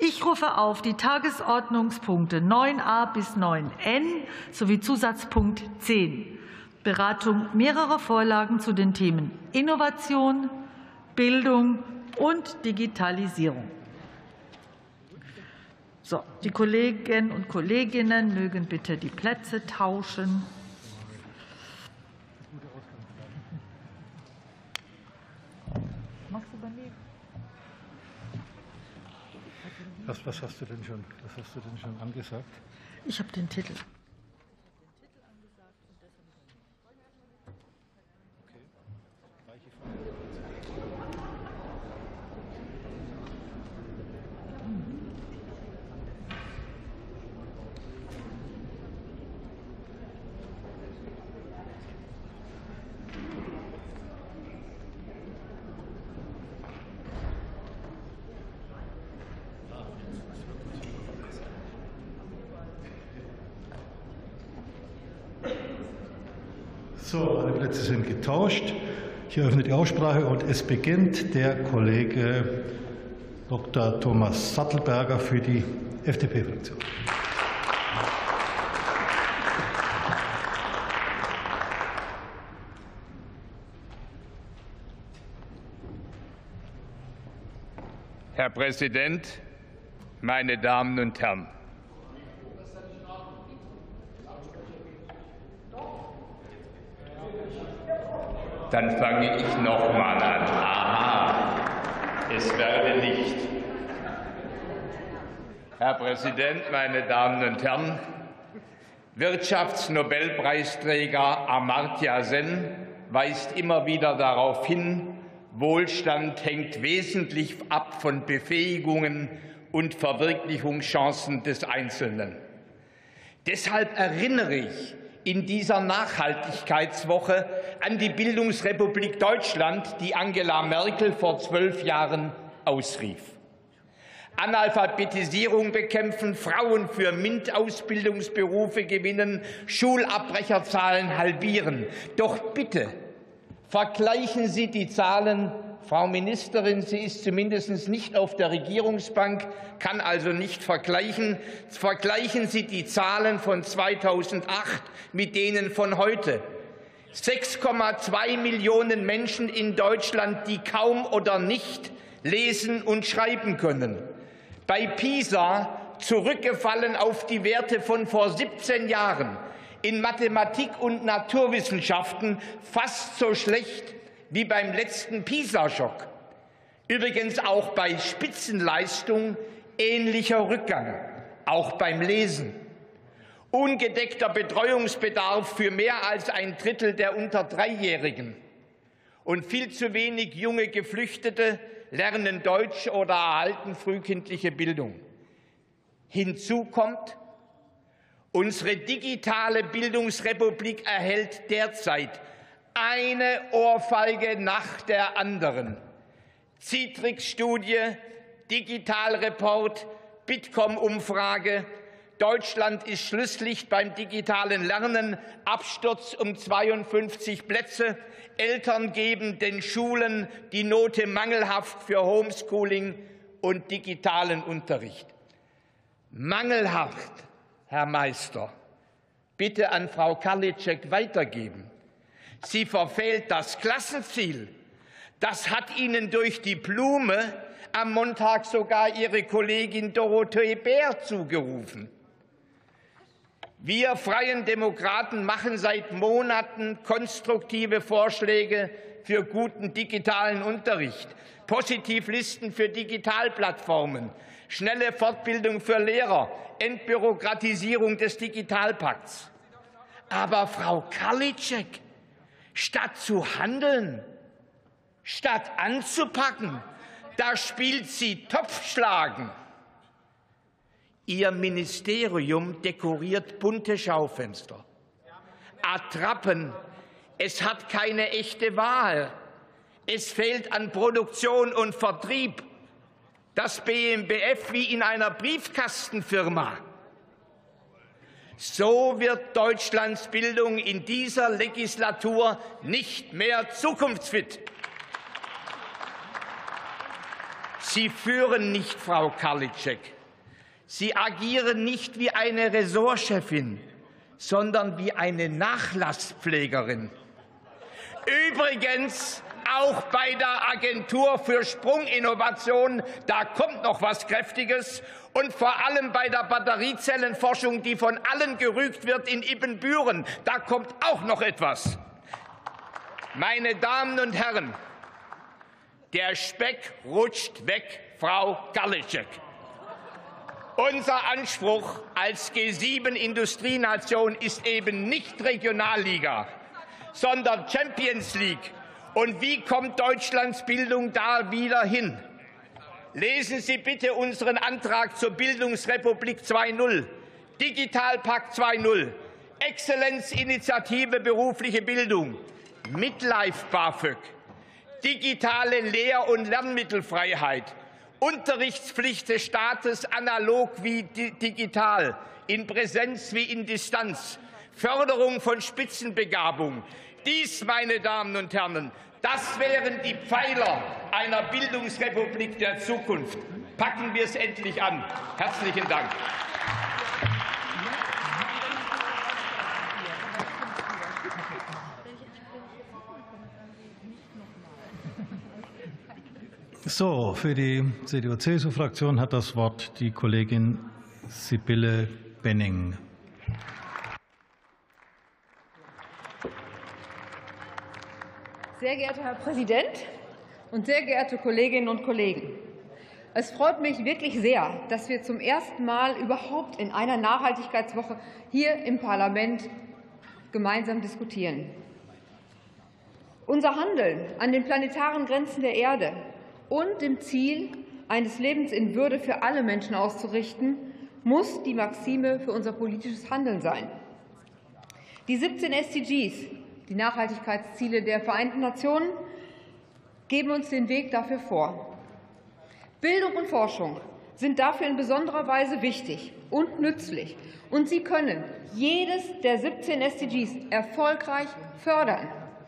Ich rufe auf die Tagesordnungspunkte 9a bis 9n sowie Zusatzpunkt 10. Beratung mehrerer Vorlagen zu den Themen Innovation, Bildung und Digitalisierung. So, die Kollegen und Kolleginnen mögen bitte die Plätze tauschen. Was hast du denn schon angesagt? Ich habe den Titel. So, alle Plätze sind getauscht. Ich eröffne die Aussprache und es beginnt der Kollege Dr. Thomas Sattelberger für die FDP-Fraktion. Herr Präsident, meine Damen und Herren! Dann fange ich noch mal an. Aha, es werde nicht. Herr Präsident, meine Damen und Herren! Wirtschaftsnobelpreisträger Amartya Sen weist immer wieder darauf hin, Wohlstand hängt wesentlich ab von Befähigungen und Verwirklichungschancen des Einzelnen. Deshalb erinnere ich in dieser Nachhaltigkeitswoche an die Bildungsrepublik Deutschland, die Angela Merkel vor 12 Jahren ausrief. Analphabetisierung bekämpfen, Frauen für MINT-Ausbildungsberufe gewinnen, Schulabbrecherzahlen halbieren. Doch bitte vergleichen Sie die Zahlen. Frau Ministerin, sie ist zumindest nicht auf der Regierungsbank, kann also nicht vergleichen. Vergleichen Sie die Zahlen von 2008 mit denen von heute. 6,2 Millionen Menschen in Deutschland, die kaum oder nicht lesen und schreiben können. Bei PISA zurückgefallen auf die Werte von vor 17 Jahren. In Mathematik und Naturwissenschaften fast so schlecht wie beim letzten PISA-Schock. Übrigens auch bei Spitzenleistung ähnlicher Rückgang, auch beim Lesen. Ungedeckter Betreuungsbedarf für mehr als ein Drittel der unter Dreijährigen. Und viel zu wenig junge Geflüchtete lernen Deutsch oder erhalten frühkindliche Bildung. Hinzu kommt, unsere digitale Bildungsrepublik erhält derzeit eine Ohrfeige nach der anderen. Citrix-Studie, Digitalreport, Bitkom-Umfrage. Deutschland ist Schlusslicht beim digitalen Lernen, Absturz um 52 Plätze. Eltern geben den Schulen die Note mangelhaft für Homeschooling und digitalen Unterricht. Mangelhaft, Herr Meister, bitte an Frau Karliczek weitergeben. Sie verfehlt das Klassenziel. Das hat Ihnen durch die Blume am Montag sogar Ihre Kollegin Dorothee Bär zugerufen. Wir Freien Demokraten machen seit Monaten konstruktive Vorschläge für guten digitalen Unterricht, Positivlisten für Digitalplattformen, schnelle Fortbildung für Lehrer, Entbürokratisierung des Digitalpakts. Aber Frau Karliczek, statt zu handeln, statt anzupacken, da spielt sie Topfschlagen. Ihr Ministerium dekoriert bunte Schaufenster. Attrappen. Es hat keine echte Wahl. Es fehlt an Produktion und Vertrieb. Das BMBF wie in einer Briefkastenfirma. So wird Deutschlands Bildung in dieser Legislatur nicht mehr zukunftsfit. Sie führen nicht, Frau Karliczek. Sie agieren nicht wie eine Ressortchefin, sondern wie eine Nachlasspflegerin. Übrigens auch bei der Agentur für Sprunginnovation, da kommt noch was Kräftiges. Und vor allem bei der Batteriezellenforschung, die von allen gerügt wird in Ibbenbüren, da kommt auch noch etwas. Meine Damen und Herren, der Speck rutscht weg, Frau Karliczek. Unser Anspruch als G7-Industrienation ist eben nicht Regionalliga, sondern Champions League. Und wie kommt Deutschlands Bildung da wieder hin? Lesen Sie bitte unseren Antrag zur Bildungsrepublik 2.0, Digitalpakt 2.0, Exzellenzinitiative berufliche Bildung, Midlife BAföG, digitale Lehr- und Lernmittelfreiheit, Unterrichtspflicht des Staates analog wie digital, in Präsenz wie in Distanz, Förderung von Spitzenbegabung. Dies, meine Damen und Herren, das wären die Pfeiler einer Bildungsrepublik der Zukunft. Packen wir es endlich an. Herzlichen Dank. So, für die CDU-CSU-Fraktion hat das Wort die Kollegin Sibylle Benning. Sehr geehrter Herr Präsident und sehr geehrte Kolleginnen und Kollegen! Es freut mich wirklich sehr, dass wir zum ersten Mal überhaupt in einer Nachhaltigkeitswoche hier im Parlament gemeinsam diskutieren. Unser Handeln an den planetaren Grenzen der Erde und dem Ziel, eines Lebens in Würde für alle Menschen auszurichten, muss die Maxime für unser politisches Handeln sein. Die 17 SDGs, die Nachhaltigkeitsziele der Vereinten Nationen, geben uns den Weg dafür vor. Bildung und Forschung sind dafür in besonderer Weise wichtig und nützlich, und sie können jedes der 17 SDGs erfolgreich fördern.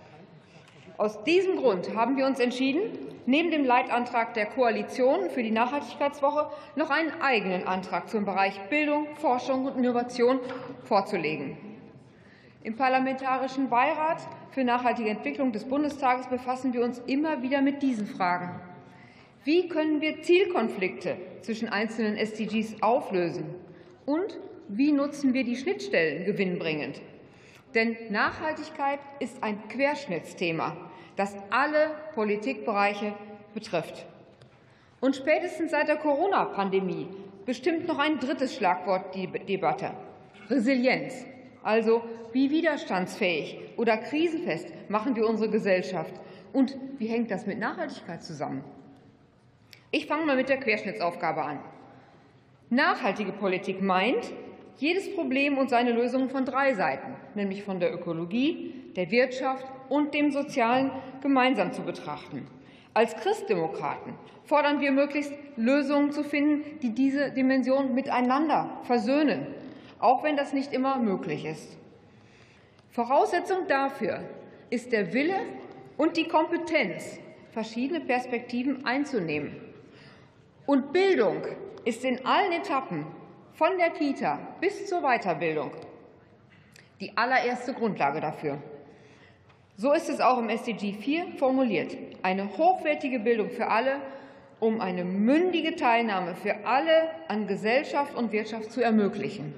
Aus diesem Grund haben wir uns entschieden, neben dem Leitantrag der Koalition für die Nachhaltigkeitswoche noch einen eigenen Antrag zum Bereich Bildung, Forschung und Innovation vorzulegen. Im Parlamentarischen Beirat für nachhaltige Entwicklung des Bundestages befassen wir uns immer wieder mit diesen Fragen. Wie können wir Zielkonflikte zwischen einzelnen SDGs auflösen? Und wie nutzen wir die Schnittstellen gewinnbringend? Denn Nachhaltigkeit ist ein Querschnittsthema, das alle Politikbereiche betrifft. Und spätestens seit der Corona-Pandemie bestimmt noch ein drittes Schlagwort die Debatte: Resilienz. Also, wie widerstandsfähig oder krisenfest machen wir unsere Gesellschaft? Und wie hängt das mit Nachhaltigkeit zusammen? Ich fange mal mit der Querschnittsaufgabe an. Nachhaltige Politik meint, jedes Problem und seine Lösungen von drei Seiten, nämlich von der Ökologie, der Wirtschaft und dem Sozialen, gemeinsam zu betrachten. Als Christdemokraten fordern wir möglichst, Lösungen zu finden, die diese Dimension miteinander versöhnen, auch wenn das nicht immer möglich ist. Voraussetzung dafür ist der Wille und die Kompetenz, verschiedene Perspektiven einzunehmen. Und Bildung ist in allen Etappen, von der Kita bis zur Weiterbildung, die allererste Grundlage dafür. So ist es auch im SDG 4 formuliert: eine hochwertige Bildung für alle, um eine mündige Teilnahme für alle an Gesellschaft und Wirtschaft zu ermöglichen.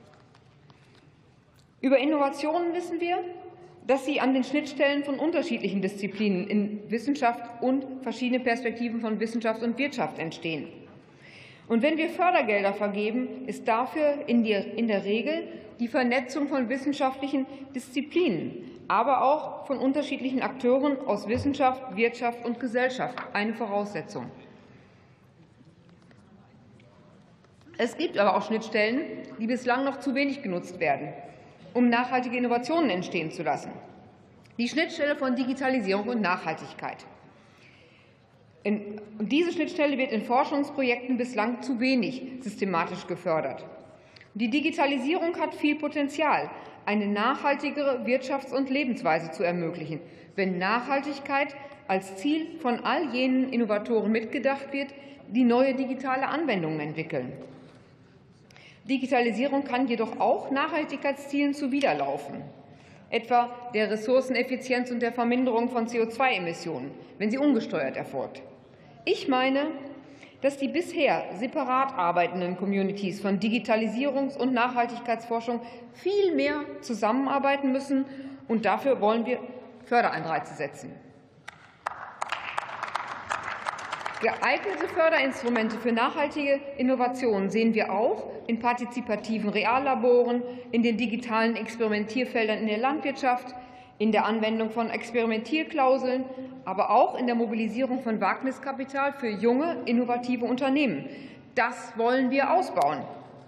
Über Innovationen wissen wir, dass sie an den Schnittstellen von unterschiedlichen Disziplinen in Wissenschaft und verschiedene Perspektiven von Wissenschaft und Wirtschaft entstehen. Und wenn wir Fördergelder vergeben, ist dafür in der Regel die Vernetzung von wissenschaftlichen Disziplinen, aber auch von unterschiedlichen Akteuren aus Wissenschaft, Wirtschaft und Gesellschaft eine Voraussetzung. Es gibt aber auch Schnittstellen, die bislang noch zu wenig genutzt werden, um nachhaltige Innovationen entstehen zu lassen. Die Schnittstelle von Digitalisierung und Nachhaltigkeit. Und diese Schnittstelle wird in Forschungsprojekten bislang zu wenig systematisch gefördert. Die Digitalisierung hat viel Potenzial, eine nachhaltigere Wirtschafts- und Lebensweise zu ermöglichen, wenn Nachhaltigkeit als Ziel von all jenen Innovatoren mitgedacht wird, die neue digitale Anwendungen entwickeln. Digitalisierung kann jedoch auch Nachhaltigkeitszielen zuwiderlaufen, etwa der Ressourceneffizienz und der Verminderung von CO2-Emissionen, wenn sie ungesteuert erfolgt. Ich meine, dass die bisher separat arbeitenden Communities von Digitalisierungs- und Nachhaltigkeitsforschung viel mehr zusammenarbeiten müssen, und dafür wollen wir Förderanreize setzen. Geeignete Förderinstrumente für nachhaltige Innovationen sehen wir auch in partizipativen Reallaboren, in den digitalen Experimentierfeldern in der Landwirtschaft, in der Anwendung von Experimentierklauseln, aber auch in der Mobilisierung von Wagniskapital für junge, innovative Unternehmen. Das wollen wir ausbauen.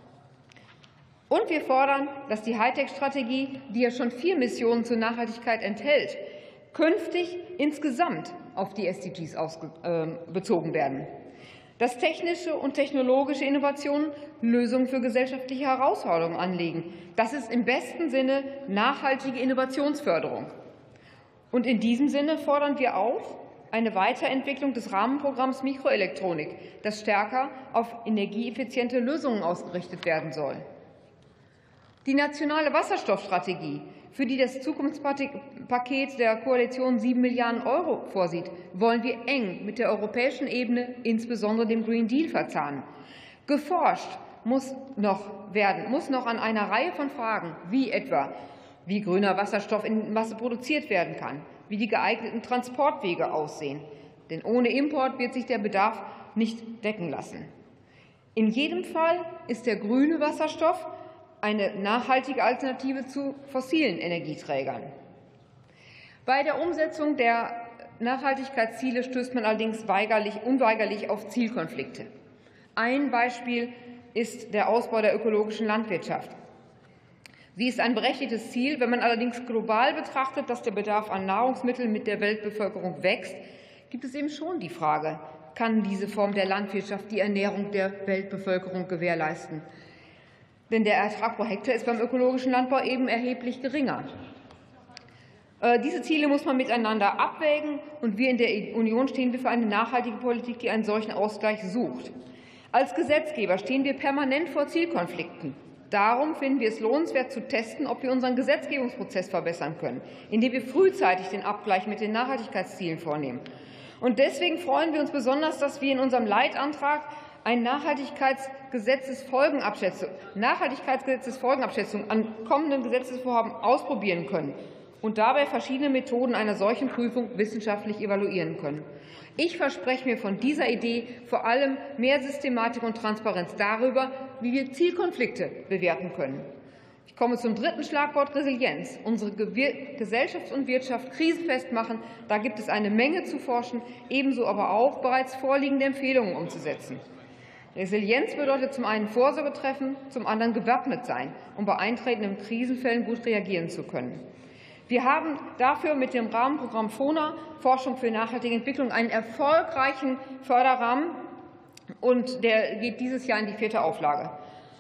Und wir fordern, dass die Hightech-Strategie, die ja schon 4 Missionen zur Nachhaltigkeit enthält, künftig insgesamt auf die SDGs bezogen werden. Dass technische und technologische Innovationen Lösungen für gesellschaftliche Herausforderungen anlegen. Das ist im besten Sinne nachhaltige Innovationsförderung. Und in diesem Sinne fordern wir auch eine Weiterentwicklung des Rahmenprogramms Mikroelektronik, das stärker auf energieeffiziente Lösungen ausgerichtet werden soll. Die nationale Wasserstoffstrategie, für die das Zukunftspaket der Koalition 7 Milliarden € vorsieht, wollen wir eng mit der europäischen Ebene, insbesondere dem Green Deal, verzahnen. Geforscht muss noch an einer Reihe von Fragen, wie etwa, wie grüner Wasserstoff in Masse produziert werden kann, wie die geeigneten Transportwege aussehen. Denn ohne Import wird sich der Bedarf nicht decken lassen. In jedem Fall ist der grüne Wasserstoff eine nachhaltige Alternative zu fossilen Energieträgern. Bei der Umsetzung der Nachhaltigkeitsziele stößt man allerdings unweigerlich auf Zielkonflikte. Ein Beispiel ist der Ausbau der ökologischen Landwirtschaft. Sie ist ein berechtigtes Ziel. Wenn man allerdings global betrachtet, dass der Bedarf an Nahrungsmitteln mit der Weltbevölkerung wächst, gibt es eben schon die Frage, kann diese Form der Landwirtschaft die Ernährung der Weltbevölkerung gewährleisten? Denn der Ertrag pro Hektar ist beim ökologischen Landbau eben erheblich geringer. Diese Ziele muss man miteinander abwägen, und wir in der Union stehen für eine nachhaltige Politik, die einen solchen Ausgleich sucht. Als Gesetzgeber stehen wir permanent vor Zielkonflikten. Darum finden wir es lohnenswert zu testen, ob wir unseren Gesetzgebungsprozess verbessern können, indem wir frühzeitig den Abgleich mit den Nachhaltigkeitszielen vornehmen. Und deswegen freuen wir uns besonders, dass wir in unserem Leitantrag eine Nachhaltigkeitsgesetzesfolgenabschätzung an kommenden Gesetzesvorhaben ausprobieren können und dabei verschiedene Methoden einer solchen Prüfung wissenschaftlich evaluieren können. Ich verspreche mir von dieser Idee vor allem mehr Systematik und Transparenz darüber, wie wir Zielkonflikte bewerten können. Ich komme zum dritten Schlagwort: Resilienz. Unsere Gesellschaft und Wirtschaft krisenfest machen. Da gibt es eine Menge zu forschen, ebenso aber auch bereits vorliegende Empfehlungen umzusetzen. Resilienz bedeutet zum einen Vorsorge treffen, zum anderen gewappnet sein, um bei eintretenden Krisenfällen gut reagieren zu können. Wir haben dafür mit dem Rahmenprogramm FONA, Forschung für nachhaltige Entwicklung, einen erfolgreichen Förderrahmen, und der geht dieses Jahr in die 4. Auflage.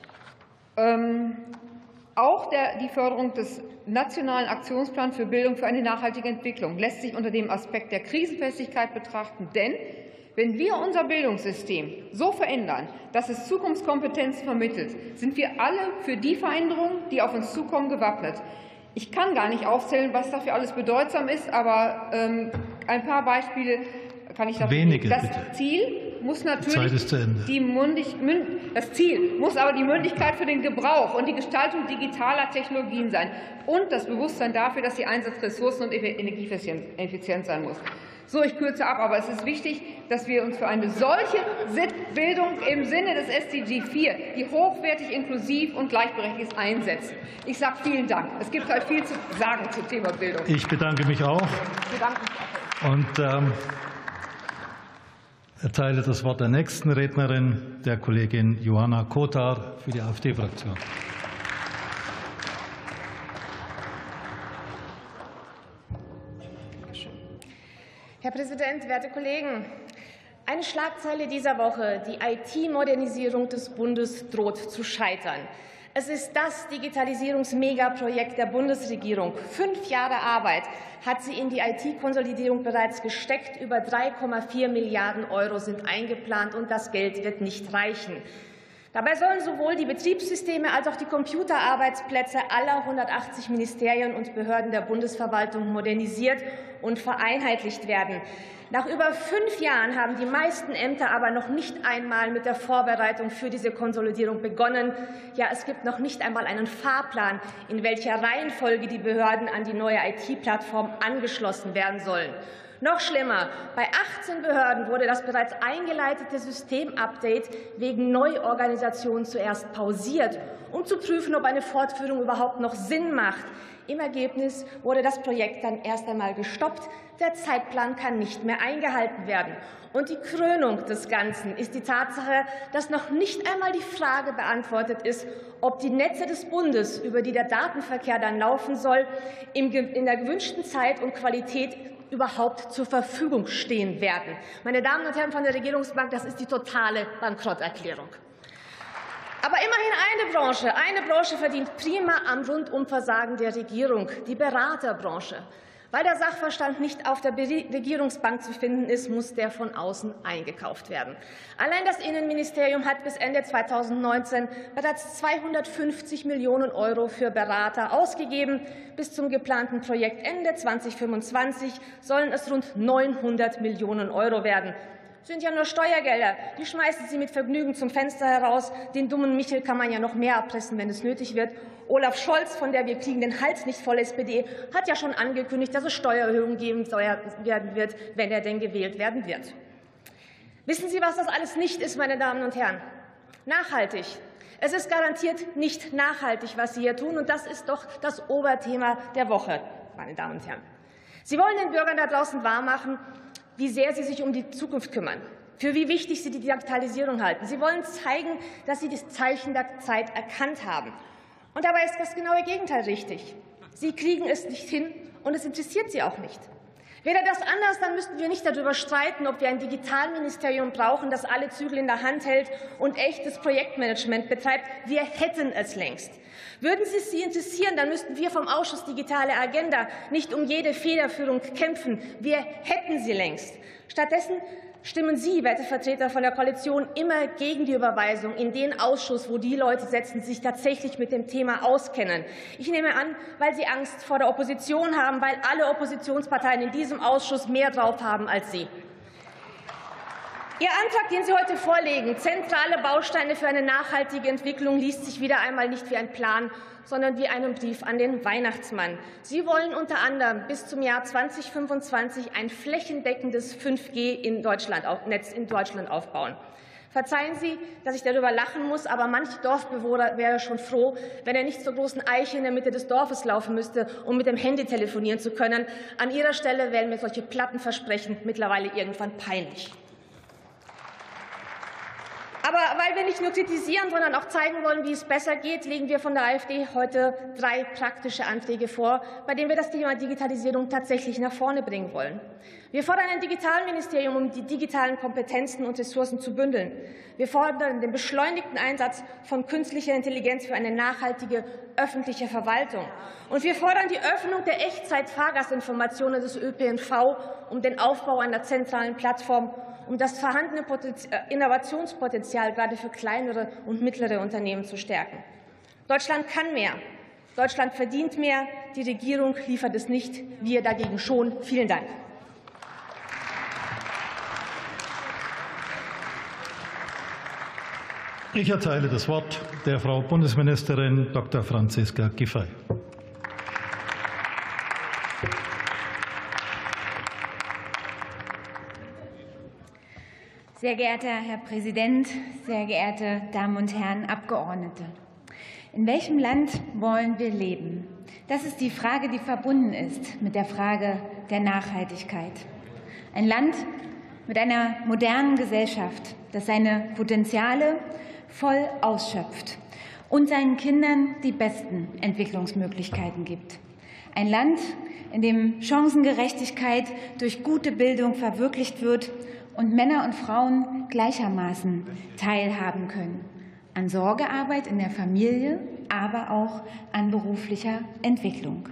Auch die Förderung des Nationalen Aktionsplans für Bildung für eine nachhaltige Entwicklung lässt sich unter dem Aspekt der Krisenfestigkeit betrachten. Denn wenn wir unser Bildungssystem so verändern, dass es Zukunftskompetenzen vermittelt, sind wir alle für die Veränderungen, die auf uns zukommen, gewappnet. Ich kann gar nicht aufzählen, was dafür alles bedeutsam ist, aber ein paar Beispiele kann ich dafür geben. Das Ziel muss natürlich die Mündigkeit für den Gebrauch und die Gestaltung digitaler Technologien sein und das Bewusstsein dafür, dass die Einsatz ressourcen- und energieeffizient sein muss. So, ich kürze ab, aber es ist wichtig, dass wir uns für eine solche Bildung im Sinne des SDG 4, die hochwertig, inklusiv und gleichberechtigt ist, einsetzen. Ich sage vielen Dank. Es gibt halt viel zu sagen zum Thema Bildung. Ich bedanke mich auch. Und erteile das Wort der nächsten Rednerin, der Kollegin Johanna Kotar für die AfD-Fraktion. Herr Präsident, werte Kollegen! Eine Schlagzeile dieser Woche: Die IT-Modernisierung des Bundes droht zu scheitern. Es ist das Digitalisierungsmegaprojekt der Bundesregierung. 5 Jahre Arbeit hat sie in die IT-Konsolidierung bereits gesteckt. Über 3,4 Milliarden € sind eingeplant, und das Geld wird nicht reichen. Dabei sollen sowohl die Betriebssysteme als auch die Computerarbeitsplätze aller 180 Ministerien und Behörden der Bundesverwaltung modernisiert und vereinheitlicht werden. Nach über 5 Jahren haben die meisten Ämter aber noch nicht einmal mit der Vorbereitung für diese Konsolidierung begonnen. Ja, es gibt noch nicht einmal einen Fahrplan, in welcher Reihenfolge die Behörden an die neue IT-Plattform angeschlossen werden sollen. Noch schlimmer, bei 18 Behörden wurde das bereits eingeleitete Systemupdate wegen Neuorganisation zuerst pausiert, um zu prüfen, ob eine Fortführung überhaupt noch Sinn macht. Im Ergebnis wurde das Projekt dann erst einmal gestoppt. Der Zeitplan kann nicht mehr eingehalten werden. Und die Krönung des Ganzen ist die Tatsache, dass noch nicht einmal die Frage beantwortet ist, ob die Netze des Bundes, über die der Datenverkehr dann laufen soll, in der gewünschten Zeit und Qualität überhaupt zur Verfügung stehen werden. Meine Damen und Herren von der Regierungsbank, das ist die totale Bankrotterklärung. Aber immerhin eine Branche verdient prima am Rundumversagen der Regierung, die Beraterbranche. Weil der Sachverstand nicht auf der Regierungsbank zu finden ist, muss der von außen eingekauft werden. Allein das Innenministerium hat bis Ende 2019 bereits 250 Millionen € für Berater ausgegeben. Bis zum geplanten Projektende 2025 sollen es rund 900 Millionen € werden. Sind ja nur Steuergelder. Die schmeißen Sie mit Vergnügen zum Fenster heraus. Den dummen Michel kann man ja noch mehr erpressen, wenn es nötig wird. Olaf Scholz von der Wir kriegen den Hals nicht voll SPD hat ja schon angekündigt, dass es Steuererhöhungen geben werden wird, wenn er denn gewählt werden wird. Wissen Sie, was das alles nicht ist, meine Damen und Herren? Nachhaltig. Es ist garantiert nicht nachhaltig, was Sie hier tun, und das ist doch das Oberthema der Woche, meine Damen und Herren. Sie wollen den Bürgern da draußen wahrmachen, wie sehr Sie sich um die Zukunft kümmern, für wie wichtig Sie die Digitalisierung halten. Sie wollen zeigen, dass Sie das Zeichen der Zeit erkannt haben. Und dabei ist das genaue Gegenteil richtig. Sie kriegen es nicht hin, und es interessiert Sie auch nicht. Wäre das anders, dann müssten wir nicht darüber streiten, ob wir ein Digitalministerium brauchen, das alle Zügel in der Hand hält und echtes Projektmanagement betreibt. Wir hätten es längst. Würden Sie interessieren, dann müssten wir vom Ausschuss Digitale Agenda nicht um jede Federführung kämpfen. Wir hätten sie längst. Stattdessen stimmen Sie, werte Vertreter von der Koalition, immer gegen die Überweisung in den Ausschuss, wo die Leute sitzen, die sich tatsächlich mit dem Thema auskennen. Ich nehme an, weil Sie Angst vor der Opposition haben, weil alle Oppositionsparteien in diesem Ausschuss mehr drauf haben als Sie. Ihr Antrag, den Sie heute vorlegen, zentrale Bausteine für eine nachhaltige Entwicklung, liest sich wieder einmal nicht wie ein Plan, sondern wie einen Brief an den Weihnachtsmann. Sie wollen unter anderem bis zum Jahr 2025 ein flächendeckendes 5G-Netz in Deutschland aufbauen. Verzeihen Sie, dass ich darüber lachen muss, aber manch Dorfbewohner wäre schon froh, wenn er nicht zur großen Eiche in der Mitte des Dorfes laufen müsste, um mit dem Handy telefonieren zu können. An Ihrer Stelle wären mir solche Plattenversprechen mittlerweile irgendwann peinlich. Aber weil wir nicht nur kritisieren, sondern auch zeigen wollen, wie es besser geht, legen wir von der AfD heute 3 praktische Anträge vor, bei denen wir das Thema Digitalisierung tatsächlich nach vorne bringen wollen. Wir fordern ein Digitalministerium, um die digitalen Kompetenzen und Ressourcen zu bündeln. Wir fordern den beschleunigten Einsatz von künstlicher Intelligenz für eine nachhaltige öffentliche Verwaltung. Und wir fordern die Öffnung der Echtzeit-Fahrgastinformationen des ÖPNV, um den Aufbau einer zentralen Plattform, um das vorhandene Innovationspotenzial gerade für kleinere und mittlere Unternehmen zu stärken. Deutschland kann mehr. Deutschland verdient mehr. Die Regierung liefert es nicht, wir dagegen schon. Vielen Dank. Ich erteile das Wort der Frau Bundesministerin Dr. Franziska Giffey. Sehr geehrter Herr Präsident, sehr geehrte Damen und Herren Abgeordnete! In welchem Land wollen wir leben? Das ist die Frage, die verbunden ist mit der Frage der Nachhaltigkeit. Ein Land mit einer modernen Gesellschaft, das seine Potenziale voll ausschöpft und seinen Kindern die besten Entwicklungsmöglichkeiten gibt. Ein Land, in dem Chancengerechtigkeit durch gute Bildung verwirklicht wird und Männer und Frauen gleichermaßen teilhaben können an Sorgearbeit in der Familie, aber auch an beruflicher Entwicklung.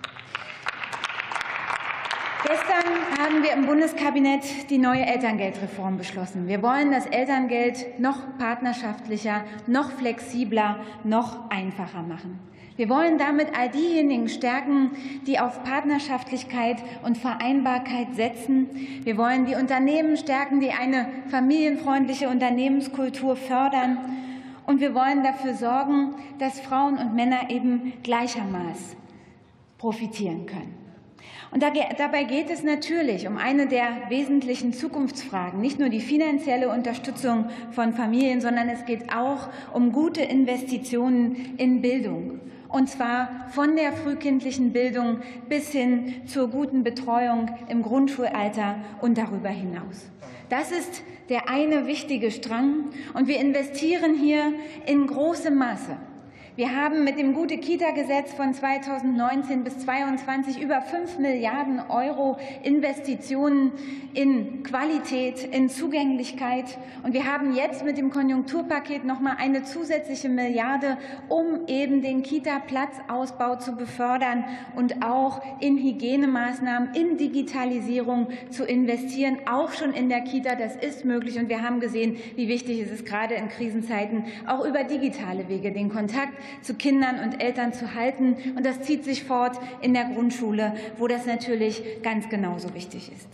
Gestern haben wir im Bundeskabinett die neue Elterngeldreform beschlossen. Wir wollen das Elterngeld noch partnerschaftlicher, noch flexibler, noch einfacher machen. Wir wollen damit all diejenigen stärken, die auf Partnerschaftlichkeit und Vereinbarkeit setzen. Wir wollen die Unternehmen stärken, die eine familienfreundliche Unternehmenskultur fördern. Und wir wollen dafür sorgen, dass Frauen und Männer eben gleichermaßen profitieren können. Und dabei geht es natürlich um eine der wesentlichen Zukunftsfragen, nicht nur die finanzielle Unterstützung von Familien, sondern es geht auch um gute Investitionen in Bildung. Und zwar von der frühkindlichen Bildung bis hin zur guten Betreuung im Grundschulalter und darüber hinaus. Das ist der eine wichtige Strang, und wir investieren hier in großem Maße. Wir haben mit dem Gute-Kita-Gesetz von 2019 bis 2022 über 5 Milliarden € Investitionen in Qualität, in Zugänglichkeit. Und wir haben jetzt mit dem Konjunkturpaket noch mal eine zusätzliche Milliarde, um eben den Kita-Platzausbau zu befördern und auch in Hygienemaßnahmen, in Digitalisierung zu investieren, auch schon in der Kita. Das ist möglich, und wir haben gesehen, wie wichtig es ist, gerade in Krisenzeiten auch über digitale Wege den Kontakt zu Kindern und Eltern zu halten. Und das zieht sich fort in der Grundschule, wo das natürlich ganz genauso wichtig ist.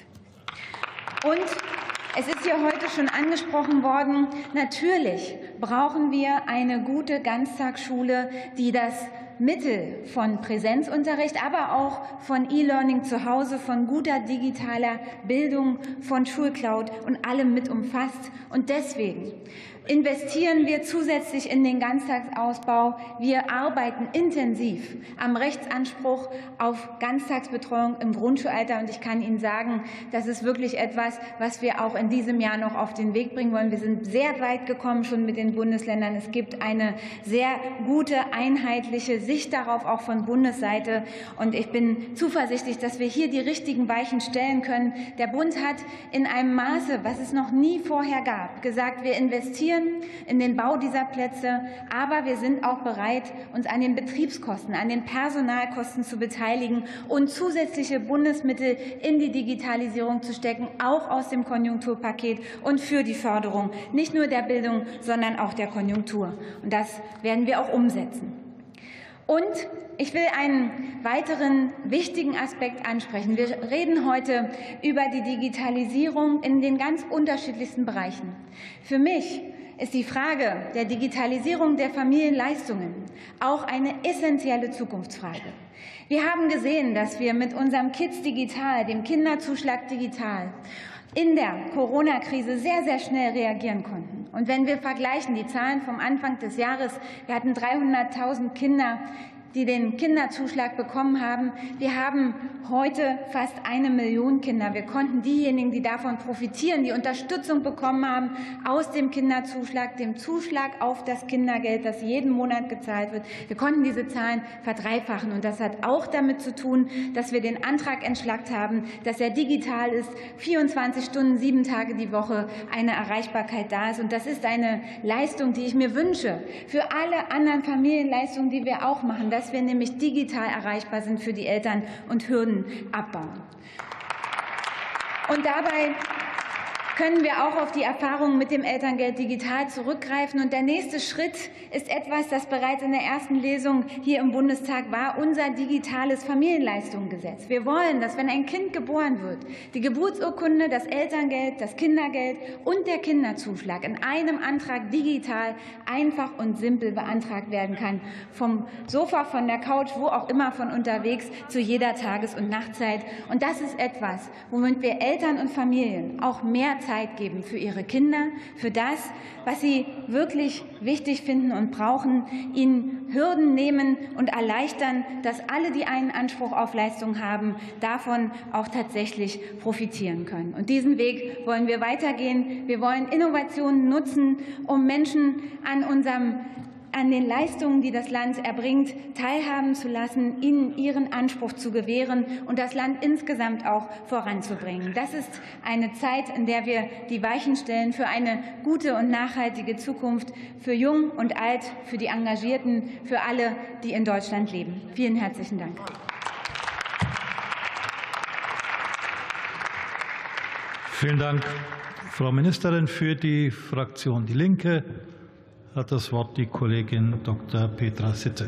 Und es ist hier heute schon angesprochen worden, natürlich brauchen wir eine gute Ganztagsschule, die das Mittel von Präsenzunterricht, aber auch von E-Learning zu Hause, von guter digitaler Bildung, von Schulcloud und allem mit umfasst. Und deswegen investieren wir zusätzlich in den Ganztagsausbau. Wir arbeiten intensiv am Rechtsanspruch auf Ganztagsbetreuung im Grundschulalter. Und ich kann Ihnen sagen, das ist wirklich etwas, was wir auch in diesem Jahr noch auf den Weg bringen wollen. Wir sind sehr weit gekommen schon mit den Bundesländern. Es gibt eine sehr gute, einheitliche Sicht darauf, auch von Bundesseite. Und ich bin zuversichtlich, dass wir hier die richtigen Weichen stellen können. Der Bund hat in einem Maße, was es noch nie vorher gab, gesagt, wir investieren in den Bau dieser Plätze, aber wir sind auch bereit, uns an den Betriebskosten, an den Personalkosten zu beteiligen und zusätzliche Bundesmittel in die Digitalisierung zu stecken, auch aus dem Konjunkturpaket und für die Förderung nicht nur der Bildung, sondern auch der Konjunktur. Und das werden wir auch umsetzen. Und ich will einen weiteren wichtigen Aspekt ansprechen. Wir reden heute über die Digitalisierung in den ganz unterschiedlichsten Bereichen. Für mich ist die Frage der Digitalisierung der Familienleistungen auch eine essentielle Zukunftsfrage. Wir haben gesehen, dass wir mit unserem Kids Digital, dem Kinderzuschlag Digital, in der Corona-Krise sehr, sehr schnell reagieren konnten. Und wenn wir vergleichen die Zahlen vom Anfang des Jahres, wir hatten 300.000 Kinder, die den Kinderzuschlag bekommen haben. Wir haben heute fast 1 Million Kinder. Wir konnten diejenigen, die davon profitieren, die Unterstützung bekommen haben aus dem Kinderzuschlag, dem Zuschlag auf das Kindergeld, das jeden Monat gezahlt wird, wir konnten diese Zahlen verdreifachen. Und das hat auch damit zu tun, dass wir den Antrag entschlackt haben, dass er digital ist, 24 Stunden, 7 Tage die Woche eine Erreichbarkeit da ist. Und das ist eine Leistung, die ich mir wünsche für alle anderen Familienleistungen, die wir auch machen, dass wir nämlich digital erreichbar sind für die Eltern und Hürden abbauen. Und dabei können wir auch auf die Erfahrungen mit dem Elterngeld digital zurückgreifen. Und der nächste Schritt ist etwas, das bereits in der ersten Lesung hier im Bundestag war, unser digitales Familienleistungsgesetz. Wir wollen, dass, wenn ein Kind geboren wird, die Geburtsurkunde, das Elterngeld, das Kindergeld und der Kinderzuschlag in einem Antrag digital einfach und simpel beantragt werden kann. Vom Sofa, von der Couch, wo auch immer, von unterwegs, zu jeder Tages- und Nachtzeit. Und das ist etwas, womit wir Eltern und Familien auch mehr Zeit geben für ihre Kinder, für das, was sie wirklich wichtig finden und brauchen, ihnen Hürden nehmen und erleichtern, dass alle, die einen Anspruch auf Leistung haben, davon auch tatsächlich profitieren können. Und diesen Weg wollen wir weitergehen. Wir wollen Innovationen nutzen, um Menschen an unserem an den Leistungen, die das Land erbringt, teilhaben zu lassen, ihnen ihren Anspruch zu gewähren und das Land insgesamt auch voranzubringen. Das ist eine Zeit, in der wir die Weichen stellen für eine gute und nachhaltige Zukunft für Jung und Alt, für die Engagierten, für alle, die in Deutschland leben. Vielen herzlichen Dank. Vielen Dank, Frau Ministerin. Für die Fraktion Die Linke hat das Wort die Kollegin Dr. Petra Sitte.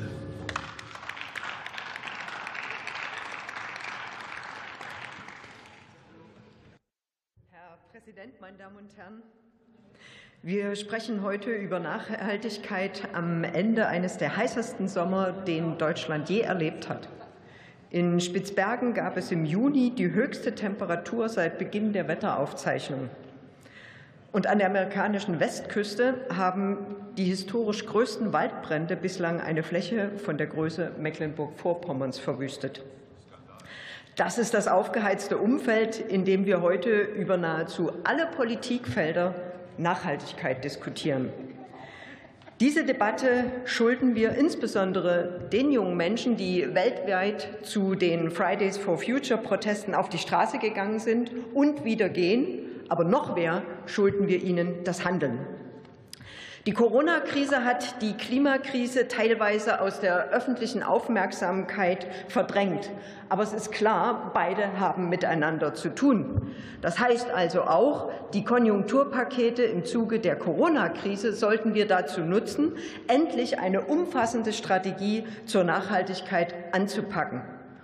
Herr Präsident, meine Damen und Herren! Wir sprechen heute über Nachhaltigkeit am Ende eines der heißesten Sommer, den Deutschland je erlebt hat. In Spitzbergen gab es im Juni die höchste Temperatur seit Beginn der Wetteraufzeichnung. Und an der amerikanischen Westküste haben die historisch größten Waldbrände bislang eine Fläche von der Größe Mecklenburg-Vorpommerns verwüstet. Das ist das aufgeheizte Umfeld, in dem wir heute über nahezu alle Politikfelder Nachhaltigkeit diskutieren. Diese Debatte schulden wir insbesondere den jungen Menschen, die weltweit zu den Fridays for Future Protesten auf die Straße gegangen sind und wieder gehen. Aber noch mehr schulden wir ihnen das Handeln. Die Corona-Krise hat die Klimakrise teilweise aus der öffentlichen Aufmerksamkeit verdrängt. Aber es ist klar, beide haben miteinander zu tun. Das heißt also auch, die Konjunkturpakete im Zuge der Corona-Krise sollten wir dazu nutzen, endlich eine umfassende Strategie zur Nachhaltigkeit anzupacken.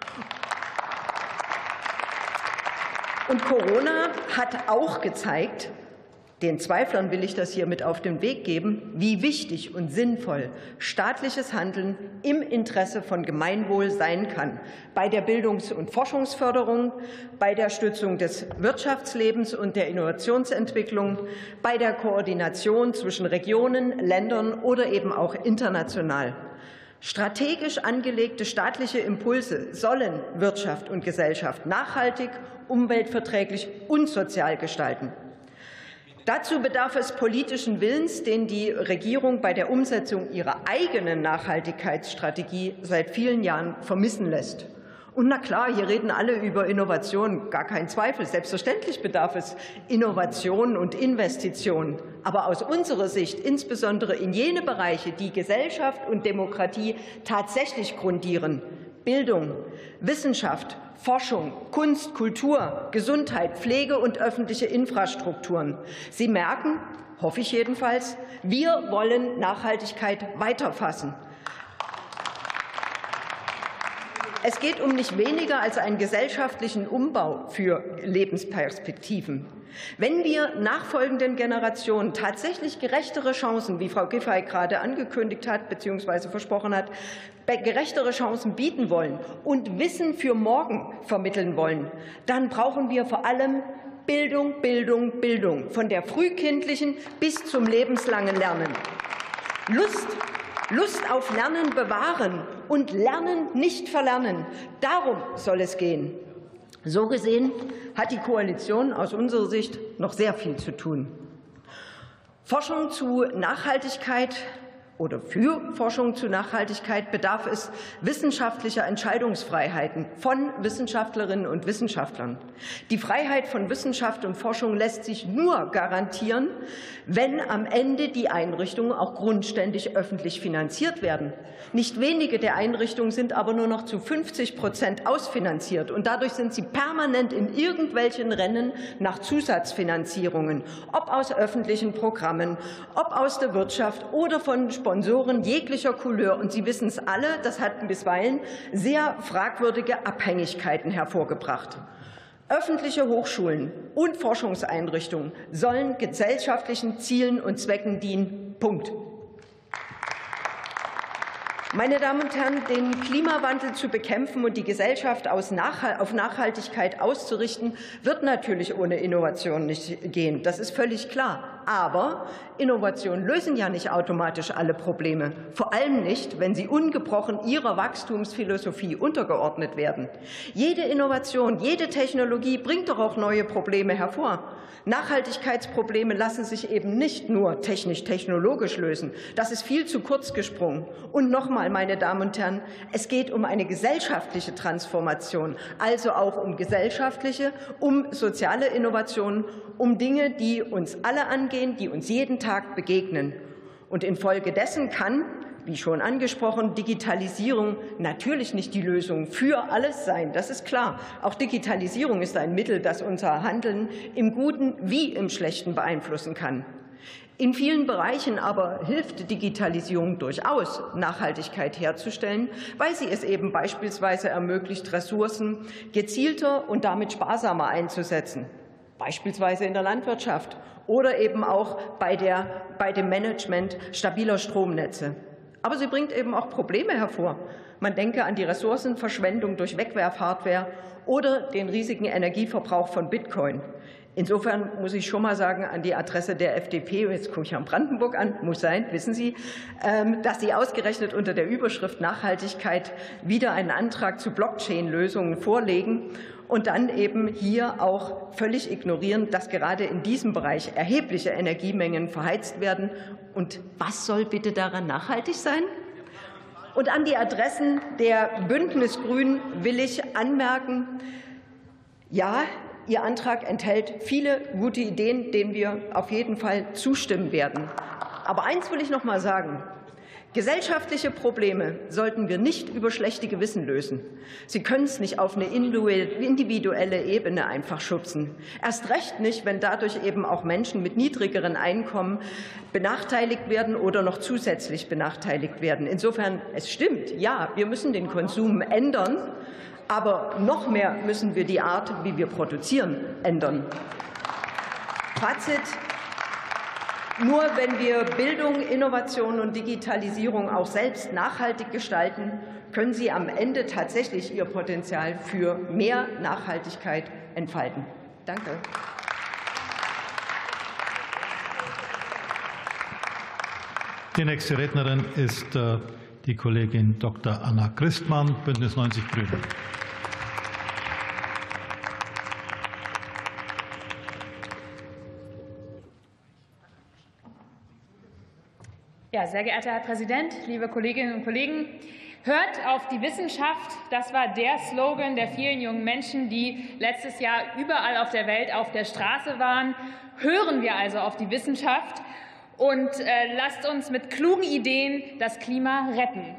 Und Corona hat auch gezeigt, den Zweiflern will ich das hier mit auf den Weg geben, wie wichtig und sinnvoll staatliches Handeln im Interesse von Gemeinwohl sein kann. Bei der Bildungs- und Forschungsförderung, bei der Stützung des Wirtschaftslebens und der Innovationsentwicklung, bei der Koordination zwischen Regionen, Ländern oder eben auch international. Strategisch angelegte staatliche Impulse sollen Wirtschaft und Gesellschaft nachhaltig, umweltverträglich und sozial gestalten. Dazu bedarf es politischen Willens, den die Regierung bei der Umsetzung ihrer eigenen Nachhaltigkeitsstrategie seit vielen Jahren vermissen lässt. Und na klar, hier reden alle über Innovation, gar kein Zweifel. Selbstverständlich bedarf es Innovation und Investitionen. Aber aus unserer Sicht insbesondere in jene Bereiche, die Gesellschaft und Demokratie tatsächlich grundieren. Bildung, Wissenschaft, Forschung, Kunst, Kultur, Gesundheit, Pflege und öffentliche Infrastrukturen. Sie merken, hoffe ich jedenfalls, wir wollen Nachhaltigkeit weiterfassen. Es geht um nicht weniger als einen gesellschaftlichen Umbau für Lebensperspektiven. Wenn wir nachfolgenden Generationen tatsächlich gerechtere Chancen, wie Frau Giffey gerade angekündigt hat bzw. versprochen hat, gerechtere Chancen bieten wollen und Wissen für morgen vermitteln wollen, dann brauchen wir vor allem Bildung, Bildung, Bildung, von der frühkindlichen bis zum lebenslangen Lernen. Lust auf Lernen bewahren und Lernen nicht verlernen. Darum soll es gehen. So gesehen hat die Koalition aus unserer Sicht noch sehr viel zu tun. Forschung zu Nachhaltigkeit oder für Forschung zu Nachhaltigkeit bedarf es wissenschaftlicher Entscheidungsfreiheiten von Wissenschaftlerinnen und Wissenschaftlern. Die Freiheit von Wissenschaft und Forschung lässt sich nur garantieren, wenn am Ende die Einrichtungen auch grundständig öffentlich finanziert werden. Nicht wenige der Einrichtungen sind aber nur noch zu 50% ausfinanziert, und dadurch sind sie permanent in irgendwelchen Rennen nach Zusatzfinanzierungen, ob aus öffentlichen Programmen, ob aus der Wirtschaft oder von Sponsoren jeglicher Couleur. Und Sie wissen es alle, das hat bisweilen sehr fragwürdige Abhängigkeiten hervorgebracht. Öffentliche Hochschulen und Forschungseinrichtungen sollen gesellschaftlichen Zielen und Zwecken dienen. Punkt. Meine Damen und Herren, den Klimawandel zu bekämpfen und die Gesellschaft auf Nachhaltigkeit auszurichten, wird natürlich ohne Innovation nicht gehen. Das ist völlig klar. Aber Innovationen lösen ja nicht automatisch alle Probleme, vor allem nicht, wenn sie ungebrochen ihrer Wachstumsphilosophie untergeordnet werden. Jede Innovation, jede Technologie bringt doch auch neue Probleme hervor. Nachhaltigkeitsprobleme lassen sich eben nicht nur technisch-technologisch lösen. Das ist viel zu kurz gesprungen. Und nochmal, meine Damen und Herren, es geht um eine gesellschaftliche Transformation, also auch um gesellschaftliche, um soziale Innovationen, um Dinge, die uns alle angehen, die uns jeden Tag begegnen. Und infolgedessen kann, wie schon angesprochen, Digitalisierung natürlich nicht die Lösung für alles sein. Das ist klar. Auch Digitalisierung ist ein Mittel, das unser Handeln im Guten wie im Schlechten beeinflussen kann. In vielen Bereichen aber hilft Digitalisierung durchaus, Nachhaltigkeit herzustellen, weil sie es eben beispielsweise ermöglicht, Ressourcen gezielter und damit sparsamer einzusetzen, beispielsweise in der Landwirtschaft oder eben auch bei dem Management stabiler Stromnetze. Aber sie bringt eben auch Probleme hervor. Man denke an die Ressourcenverschwendung durch Wegwerfhardware oder den riesigen Energieverbrauch von Bitcoin. Insofern muss ich schon mal sagen, an die Adresse der FDP, jetzt gucke ich Herrn Brandenburg an, muss sein, wissen Sie, dass Sie ausgerechnet unter der Überschrift Nachhaltigkeit wieder einen Antrag zu Blockchain-Lösungen vorlegen und dann eben hier auch völlig ignorieren, dass gerade in diesem Bereich erhebliche Energiemengen verheizt werden. Und was soll bitte daran nachhaltig sein? Und an die Adressen der Bündnis-Grünen will ich anmerken, ja, Ihr Antrag enthält viele gute Ideen, denen wir auf jeden Fall zustimmen werden. Aber eins will ich noch mal sagen. Gesellschaftliche Probleme sollten wir nicht über schlechte Gewissen lösen. Sie können es nicht auf eine individuelle Ebene einfach schubsen. Erst recht nicht, wenn dadurch eben auch Menschen mit niedrigeren Einkommen benachteiligt werden oder noch zusätzlich benachteiligt werden. Insofern, es stimmt, ja, wir müssen den Konsum ändern, aber noch mehr müssen wir die Art, wie wir produzieren, ändern. Fazit. Nur wenn wir Bildung, Innovation und Digitalisierung auch selbst nachhaltig gestalten, können sie am Ende tatsächlich ihr Potenzial für mehr Nachhaltigkeit entfalten. Danke. Die nächste Rednerin ist die Kollegin Dr. Anna Christmann, Bündnis 90 Grüne. Ja, sehr geehrter Herr Präsident, liebe Kolleginnen und Kollegen! Hört auf die Wissenschaft, das war der Slogan der vielen jungen Menschen, die letztes Jahr überall auf der Welt auf der Straße waren. Hören wir also auf die Wissenschaft und lasst uns mit klugen Ideen das Klima retten.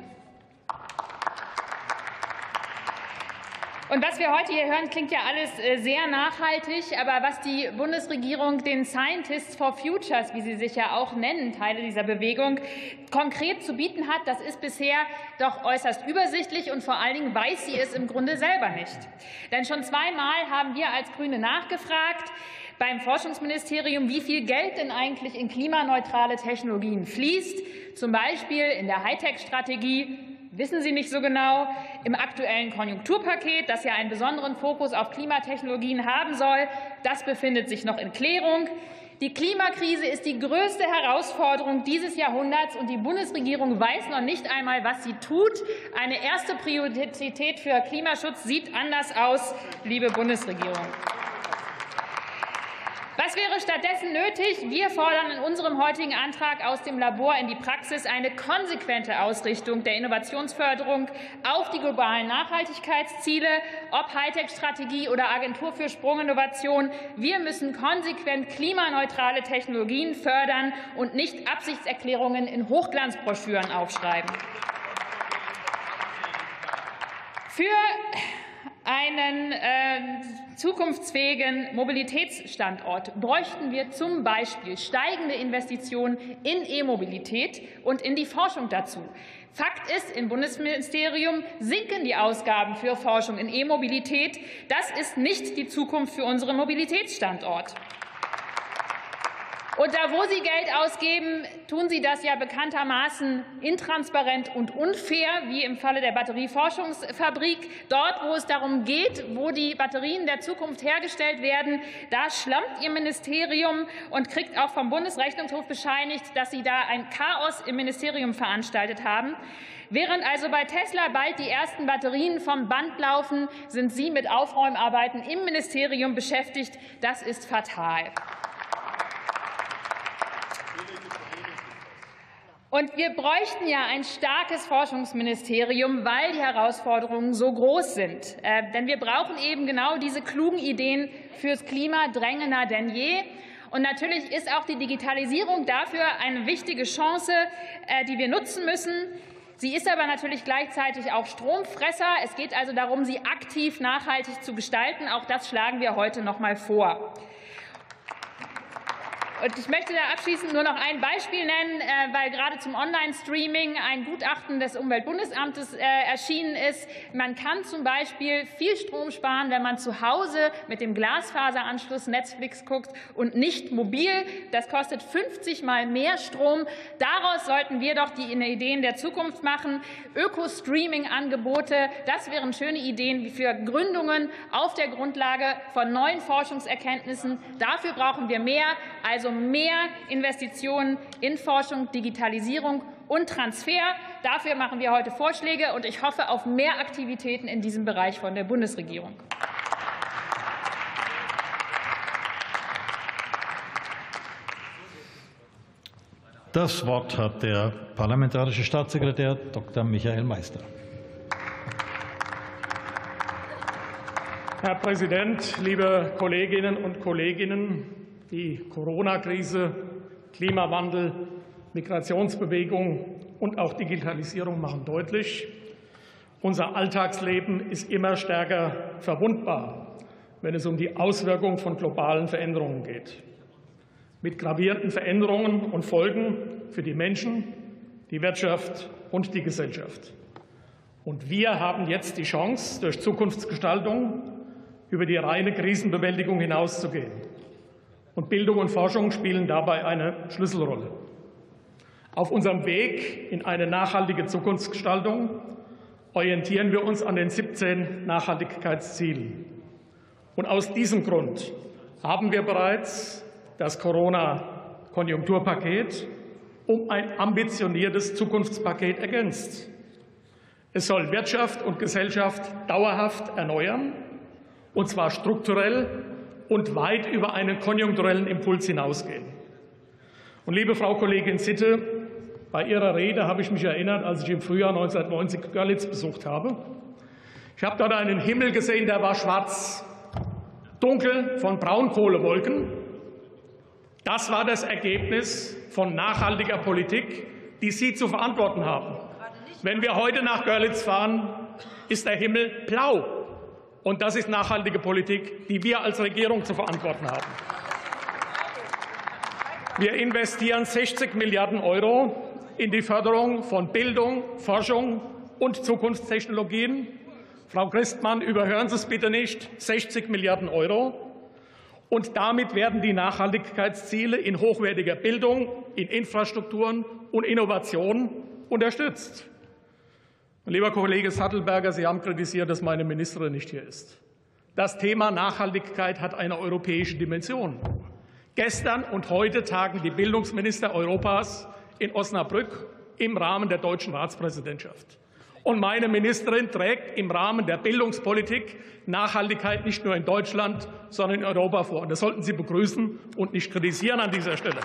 Und was wir heute hier hören, klingt ja alles sehr nachhaltig. Aber was die Bundesregierung den Scientists for Futures, wie sie sich ja auch nennen, Teile dieser Bewegung, konkret zu bieten hat, das ist bisher doch äußerst übersichtlich. Und vor allen Dingen weiß sie es im Grunde selber nicht. Denn schon zweimal haben wir als Grüne nachgefragt beim Forschungsministerium, wie viel Geld denn eigentlich in klimaneutrale Technologien fließt, zum Beispiel in der Hightech-Strategie. Wissen Sie nicht so genau. Im aktuellen Konjunkturpaket, das ja einen besonderen Fokus auf Klimatechnologien haben soll, das befindet sich noch in Klärung. Die Klimakrise ist die größte Herausforderung dieses Jahrhunderts, und die Bundesregierung weiß noch nicht einmal, was sie tut. Eine erste Priorität für Klimaschutz sieht anders aus, liebe Bundesregierung. Was wäre stattdessen nötig? Wir fordern in unserem heutigen Antrag aus dem Labor in die Praxis eine konsequente Ausrichtung der Innovationsförderung auf die globalen Nachhaltigkeitsziele, ob Hightech-Strategie oder Agentur für Sprunginnovation. Wir müssen konsequent klimaneutrale Technologien fördern und nicht Absichtserklärungen in Hochglanzbroschüren aufschreiben. Für einen zukunftsfähigen Mobilitätsstandort bräuchten wir zum Beispiel steigende Investitionen in E-Mobilität und in die Forschung dazu. Fakt ist, im Bundesministerium sinken die Ausgaben für Forschung in E-Mobilität. Das ist nicht die Zukunft für unseren Mobilitätsstandort. Und da, wo Sie Geld ausgeben, tun Sie das ja bekanntermaßen intransparent und unfair, wie im Falle der Batterieforschungsfabrik. Dort, wo es darum geht, wo die Batterien der Zukunft hergestellt werden, da schlampt Ihr Ministerium und kriegt auch vom Bundesrechnungshof bescheinigt, dass Sie da ein Chaos im Ministerium veranstaltet haben. Während also bei Tesla bald die ersten Batterien vom Band laufen, sind Sie mit Aufräumarbeiten im Ministerium beschäftigt. Das ist fatal. Und wir bräuchten ja ein starkes Forschungsministerium, weil die Herausforderungen so groß sind. Denn wir brauchen eben genau diese klugen Ideen fürs Klima drängender denn je. Und natürlich ist auch die Digitalisierung dafür eine wichtige Chance, die wir nutzen müssen. Sie ist aber natürlich gleichzeitig auch Stromfresser. Es geht also darum, sie aktiv nachhaltig zu gestalten. Auch das schlagen wir heute noch mal vor. Und ich möchte da abschließend nur noch ein Beispiel nennen, weil gerade zum Online-Streaming ein Gutachten des Umweltbundesamtes erschienen ist. Man kann zum Beispiel viel Strom sparen, wenn man zu Hause mit dem Glasfaseranschluss Netflix guckt und nicht mobil. Das kostet 50 Mal mehr Strom. Daraus sollten wir doch die Ideen der Zukunft machen. Öko-Streaming-Angebote, das wären schöne Ideen für Gründungen auf der Grundlage von neuen Forschungserkenntnissen. Dafür brauchen wir mehr, also mehr Investitionen in Forschung, Digitalisierung und Transfer. Dafür machen wir heute Vorschläge, und ich hoffe auf mehr Aktivitäten in diesem Bereich von der Bundesregierung. Das Wort hat der parlamentarische Staatssekretär Dr. Michael Meister. Herr Präsident, liebe Kolleginnen und Kollegen! Die Corona-Krise, Klimawandel, Migrationsbewegung und auch Digitalisierung machen deutlich, unser Alltagsleben ist immer stärker verwundbar, wenn es um die Auswirkung von globalen Veränderungen geht. Mit gravierenden Veränderungen und Folgen für die Menschen, die Wirtschaft und die Gesellschaft. Und wir haben jetzt die Chance, durch Zukunftsgestaltung über die reine Krisenbewältigung hinauszugehen. Und Bildung und Forschung spielen dabei eine Schlüsselrolle. Auf unserem Weg in eine nachhaltige Zukunftsgestaltung orientieren wir uns an den 17 Nachhaltigkeitszielen. Und aus diesem Grund haben wir bereits das Corona-Konjunkturpaket um ein ambitioniertes Zukunftspaket ergänzt. Es soll Wirtschaft und Gesellschaft dauerhaft erneuern, und zwar strukturell und weit über einen konjunkturellen Impuls hinausgehen. Und liebe Frau Kollegin Sitte, bei Ihrer Rede habe ich mich erinnert, als ich im Frühjahr 1990 Görlitz besucht habe. Ich habe dort einen Himmel gesehen, der war schwarz, dunkel von Braunkohlewolken. Das war das Ergebnis von nachhaltiger Politik, die Sie zu verantworten haben. Wenn wir heute nach Görlitz fahren, ist der Himmel blau. Und das ist nachhaltige Politik, die wir als Regierung zu verantworten haben. Wir investieren 60 Milliarden € in die Förderung von Bildung, Forschung und Zukunftstechnologien. Frau Christmann, überhören Sie es bitte nicht, 60 Milliarden €. Und damit werden die Nachhaltigkeitsziele in hochwertiger Bildung, in Infrastrukturen und Innovation unterstützt. Lieber Kollege Sattelberger, Sie haben kritisiert, dass meine Ministerin nicht hier ist. Das Thema Nachhaltigkeit hat eine europäische Dimension. Gestern und heute tagen die Bildungsminister Europas in Osnabrück im Rahmen der deutschen Ratspräsidentschaft. Und meine Ministerin trägt im Rahmen der Bildungspolitik Nachhaltigkeit nicht nur in Deutschland, sondern in Europa vor. Und das sollten Sie begrüßen und nicht kritisieren an dieser Stelle.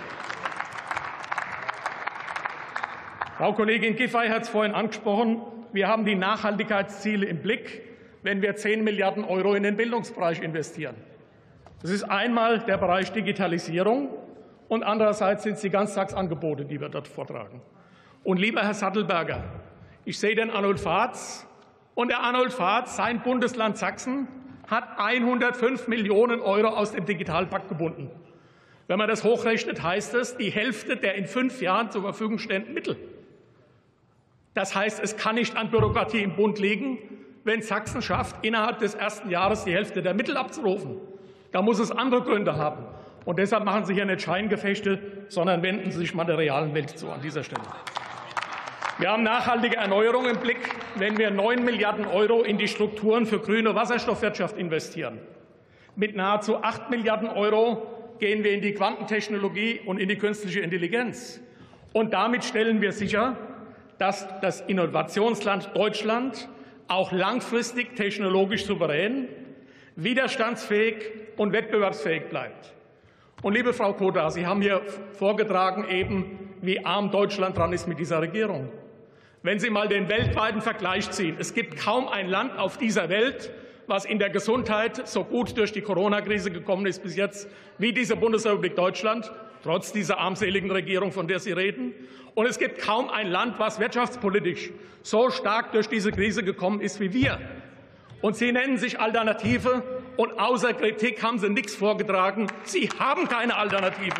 Frau Kollegin Giffey hat es vorhin angesprochen. Wir haben die Nachhaltigkeitsziele im Blick, wenn wir 10 Milliarden € in den Bildungsbereich investieren. Das ist einmal der Bereich Digitalisierung und andererseits sind es die Ganztagsangebote, die wir dort vortragen. Und lieber Herr Sattelberger, ich sehe den Arnold Fahrz, und der Arnold Fahrz, sein Bundesland Sachsen, hat 105 Millionen € aus dem Digitalpakt gebunden. Wenn man das hochrechnet, heißt es die Hälfte der in 5 Jahren zur Verfügung stehenden Mittel. Das heißt, es kann nicht an Bürokratie im Bund liegen, wenn Sachsen schafft, innerhalb des ersten Jahres die Hälfte der Mittel abzurufen. Da muss es andere Gründe haben. Und deshalb machen Sie hier nicht Scheingefechte, sondern wenden Sie sich mal der realen Welt zu an dieser Stelle. Wir haben nachhaltige Erneuerung im Blick, wenn wir 9 Milliarden € in die Strukturen für grüne Wasserstoffwirtschaft investieren. Mit nahezu 8 Milliarden € gehen wir in die Quantentechnologie und in die künstliche Intelligenz. Und damit stellen wir sicher, dass das Innovationsland Deutschland auch langfristig technologisch souverän, widerstandsfähig und wettbewerbsfähig bleibt. Und liebe Frau Kodar, Sie haben hier vorgetragen eben, wie arm Deutschland dran ist mit dieser Regierung. Wenn Sie mal den weltweiten Vergleich ziehen, es gibt kaum ein Land auf dieser Welt, was in der Gesundheit so gut durch die Corona-Krise gekommen ist bis jetzt, wie diese Bundesrepublik Deutschland, trotz dieser armseligen Regierung, von der Sie reden. Und es gibt kaum ein Land, was wirtschaftspolitisch so stark durch diese Krise gekommen ist wie wir. Und Sie nennen sich Alternative, und außer Kritik haben Sie nichts vorgetragen. Sie haben keine Alternative.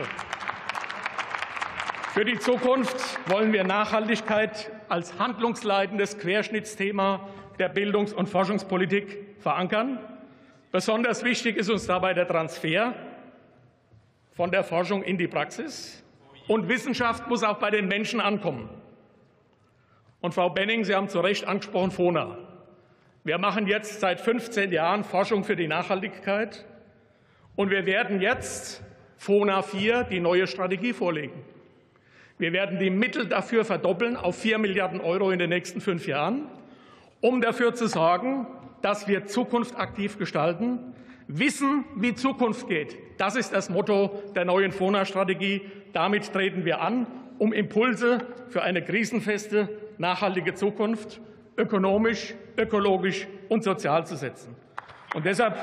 Für die Zukunft wollen wir Nachhaltigkeit als handlungsleitendes Querschnittsthema der Bildungs- und Forschungspolitik verankern. Besonders wichtig ist uns dabei der Transfer von der Forschung in die Praxis. Und Wissenschaft muss auch bei den Menschen ankommen. Und Frau Benning, Sie haben zu Recht angesprochen, FONA. Wir machen jetzt seit 15 Jahren Forschung für die Nachhaltigkeit. Und wir werden jetzt FONA 4, die neue Strategie, vorlegen. Wir werden die Mittel dafür verdoppeln auf 4 Milliarden € in den nächsten 5 Jahren, um dafür zu sorgen, dass wir Zukunft aktiv gestalten, wissen, wie Zukunft geht. Das ist das Motto der neuen FONA-Strategie. Damit treten wir an, um Impulse für eine krisenfeste, nachhaltige Zukunft ökonomisch, ökologisch und sozial zu setzen. Und deshalb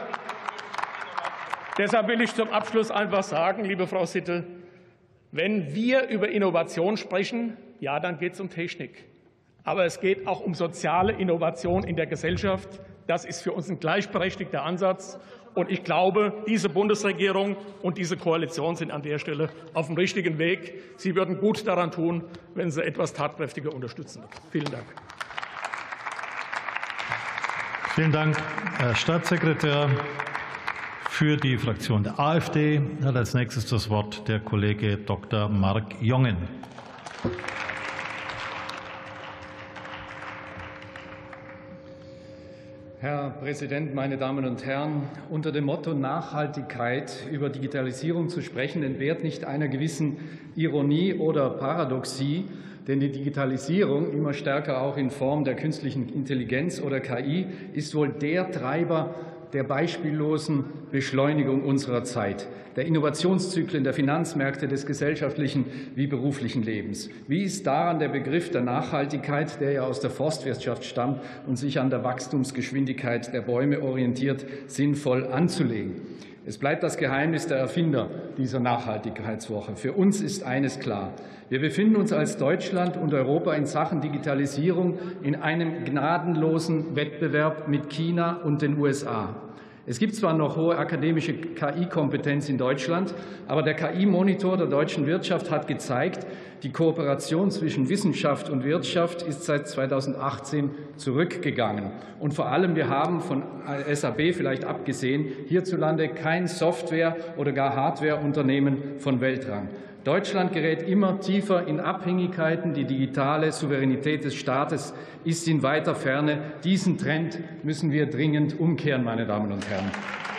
will ich zum Abschluss einfach sagen, liebe Frau Sitte, wenn wir über Innovation sprechen, ja, dann geht es um Technik. Aber es geht auch um soziale Innovation in der Gesellschaft. Das ist für uns ein gleichberechtigter Ansatz. Und ich glaube, diese Bundesregierung und diese Koalition sind an der Stelle auf dem richtigen Weg. Sie würden gut daran tun, wenn sie etwas tatkräftiger unterstützen. Vielen Dank. Vielen Dank, Herr Staatssekretär. Für die Fraktion der AfD hat als nächstes das Wort der Kollege Dr. Marc Jongen. Herr Präsident, meine Damen und Herren! Unter dem Motto Nachhaltigkeit über Digitalisierung zu sprechen, entbehrt nicht einer gewissen Ironie oder Paradoxie. Denn die Digitalisierung, immer stärker auch in Form der künstlichen Intelligenz oder KI, ist wohl der Treiber der beispiellosen Beschleunigung unserer Zeit, der Innovationszyklen der Finanzmärkte, des gesellschaftlichen wie beruflichen Lebens. Wie ist daran der Begriff der Nachhaltigkeit, der ja aus der Forstwirtschaft stammt und sich an der Wachstumsgeschwindigkeit der Bäume orientiert, sinnvoll anzulegen? Es bleibt das Geheimnis der Erfinder dieser Nachhaltigkeitswoche. Für uns ist eines klar. Wir befinden uns als Deutschland und Europa in Sachen Digitalisierung in einem gnadenlosen Wettbewerb mit China und den USA. Es gibt zwar noch hohe akademische KI-Kompetenz in Deutschland, aber der KI-Monitor der deutschen Wirtschaft hat gezeigt, die Kooperation zwischen Wissenschaft und Wirtschaft ist seit 2018 zurückgegangen. Und vor allem, wir haben von SAP vielleicht abgesehen hierzulande kein Software- oder gar Hardwareunternehmen von Weltrang. Deutschland gerät immer tiefer in Abhängigkeiten. Die digitale Souveränität des Staates ist in weiter Ferne. Diesen Trend müssen wir dringend umkehren, meine Damen und Herren.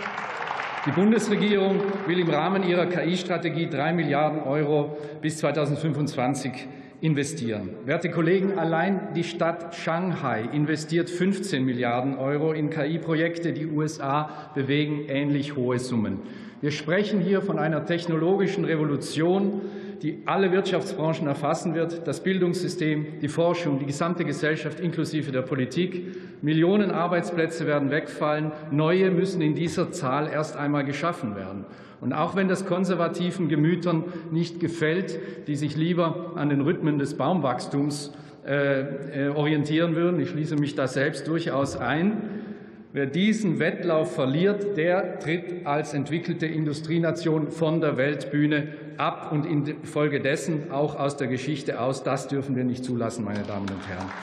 Die Bundesregierung will im Rahmen ihrer KI-Strategie 3 Milliarden € bis 2025 investieren. Werte Kollegen, allein die Stadt Shanghai investiert 15 Milliarden € in KI-Projekte. Die USA bewegen ähnlich hohe Summen. Wir sprechen hier von einer technologischen Revolution, die alle Wirtschaftsbranchen erfassen wird, das Bildungssystem, die Forschung, die gesamte Gesellschaft inklusive der Politik. Millionen Arbeitsplätze werden wegfallen, neue müssen in dieser Zahl erst einmal geschaffen werden. Und auch wenn das konservativen Gemütern nicht gefällt, die sich lieber an den Rhythmen des Baumwachstums orientieren würden, ich schließe mich da selbst durchaus ein, wer diesen Wettlauf verliert, der tritt als entwickelte Industrienation von der Weltbühne ab und infolgedessen auch aus der Geschichte aus. Das dürfen wir nicht zulassen, meine Damen und Herren.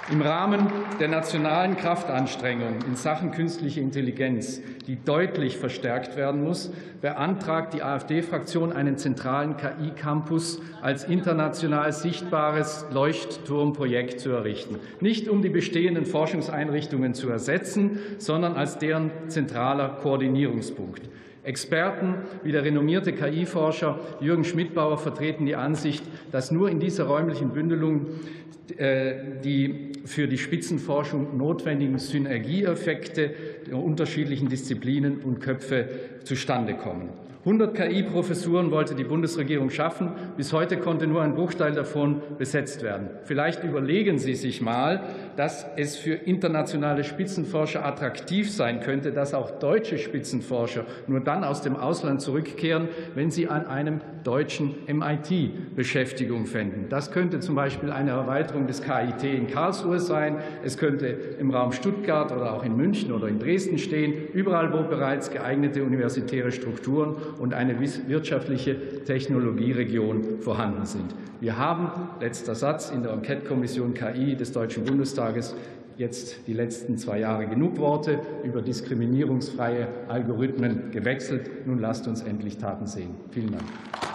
Im Rahmen der nationalen Kraftanstrengungen in Sachen künstliche Intelligenz, die deutlich verstärkt werden muss, beantragt die AfD-Fraktion einen zentralen KI-Campus als international sichtbares Leuchtturmprojekt zu errichten. Nicht um die bestehenden Forschungseinrichtungen zu ersetzen, sondern als deren zentraler Koordinierungspunkt. Experten wie der renommierte KI-Forscher Jürgen Schmidbauer vertreten die Ansicht, dass nur in dieser räumlichen Bündelung die für die Spitzenforschung notwendigen Synergieeffekte der unterschiedlichen Disziplinen und Köpfe zustande kommen. 100 KI-Professuren wollte die Bundesregierung schaffen. Bis heute konnte nur ein Bruchteil davon besetzt werden. Vielleicht überlegen Sie sich mal, dass es für internationale Spitzenforscher attraktiv sein könnte, dass auch deutsche Spitzenforscher nur dann aus dem Ausland zurückkehren, wenn sie an einem deutschen MIT Beschäftigung fänden. Das könnte zum Beispiel eine Erweiterung des KIT in Karlsruhe sein. Es könnte im Raum Stuttgart oder auch in München oder in Dresden stehen, überall, wo bereits geeignete universitäre Strukturen und eine wirtschaftliche Technologieregion vorhanden sind. Wir haben, letzter Satz, in der Enquete-Kommission KI des Deutschen Bundestages jetzt die letzten 2 Jahre genug Worte über diskriminierungsfreie Algorithmen gewechselt. Nun lasst uns endlich Taten sehen. Vielen Dank.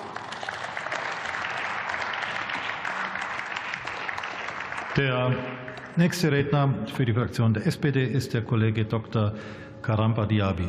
Der nächste Redner für die Fraktion der SPD ist der Kollege Dr. Karamba Diaby.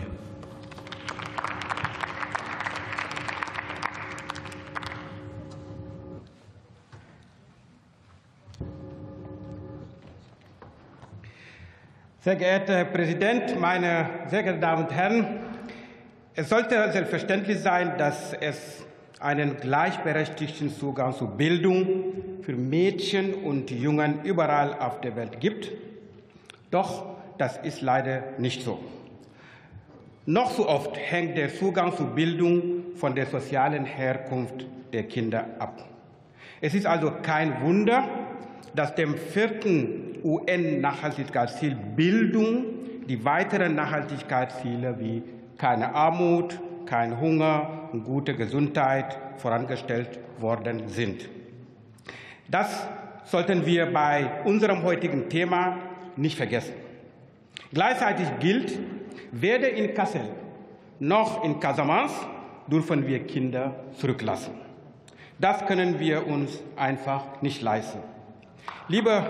Sehr geehrter Herr Präsident, meine sehr geehrten Damen und Herren! Es sollte selbstverständlich sein, dass es einen gleichberechtigten Zugang zu Bildung für Mädchen und Jungen überall auf der Welt gibt. Doch das ist leider nicht so. Noch so oft hängt der Zugang zu Bildung von der sozialen Herkunft der Kinder ab. Es ist also kein Wunder, dass dem 4. UN-Nachhaltigkeitsziel Bildung die weiteren Nachhaltigkeitsziele wie keine Armut, kein Hunger und gute Gesundheit vorangestellt worden sind. Das sollten wir bei unserem heutigen Thema nicht vergessen. Gleichzeitig gilt, weder in Kassel noch in Casamance dürfen wir Kinder zurücklassen. Das können wir uns einfach nicht leisten. Liebe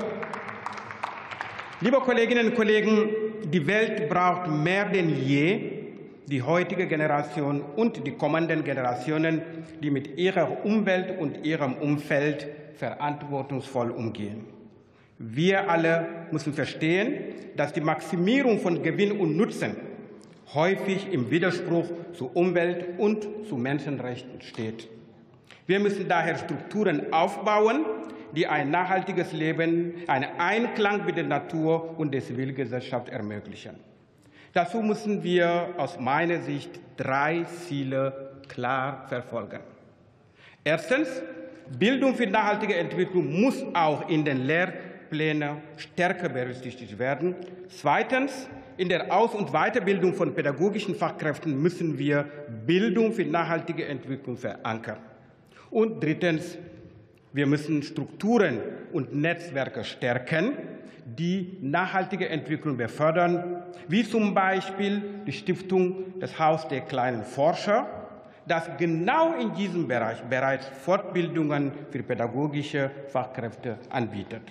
Kolleginnen und Kollegen, die Welt braucht mehr denn je die heutige Generation und die kommenden Generationen, die mit ihrer Umwelt und ihrem Umfeld verantwortungsvoll umgehen. Wir alle müssen verstehen, dass die Maximierung von Gewinn und Nutzen häufig im Widerspruch zu Umwelt- und zu Menschenrechten steht. Wir müssen daher Strukturen aufbauen, die ein nachhaltiges Leben, einen Einklang mit der Natur und der Zivilgesellschaft ermöglichen. Dazu müssen wir aus meiner Sicht 3 Ziele klar verfolgen. Erstens, Bildung für nachhaltige Entwicklung muss auch in den Lehrplänen stärker berücksichtigt werden. Zweitens, in der Aus- und Weiterbildung von pädagogischen Fachkräften müssen wir Bildung für nachhaltige Entwicklung verankern. Und drittens, wir müssen Strukturen und Netzwerke stärken, die nachhaltige Entwicklung befördern, wie zum Beispiel die Stiftung des Haus der kleinen Forscher, das genau in diesem Bereich bereits Fortbildungen für pädagogische Fachkräfte anbietet.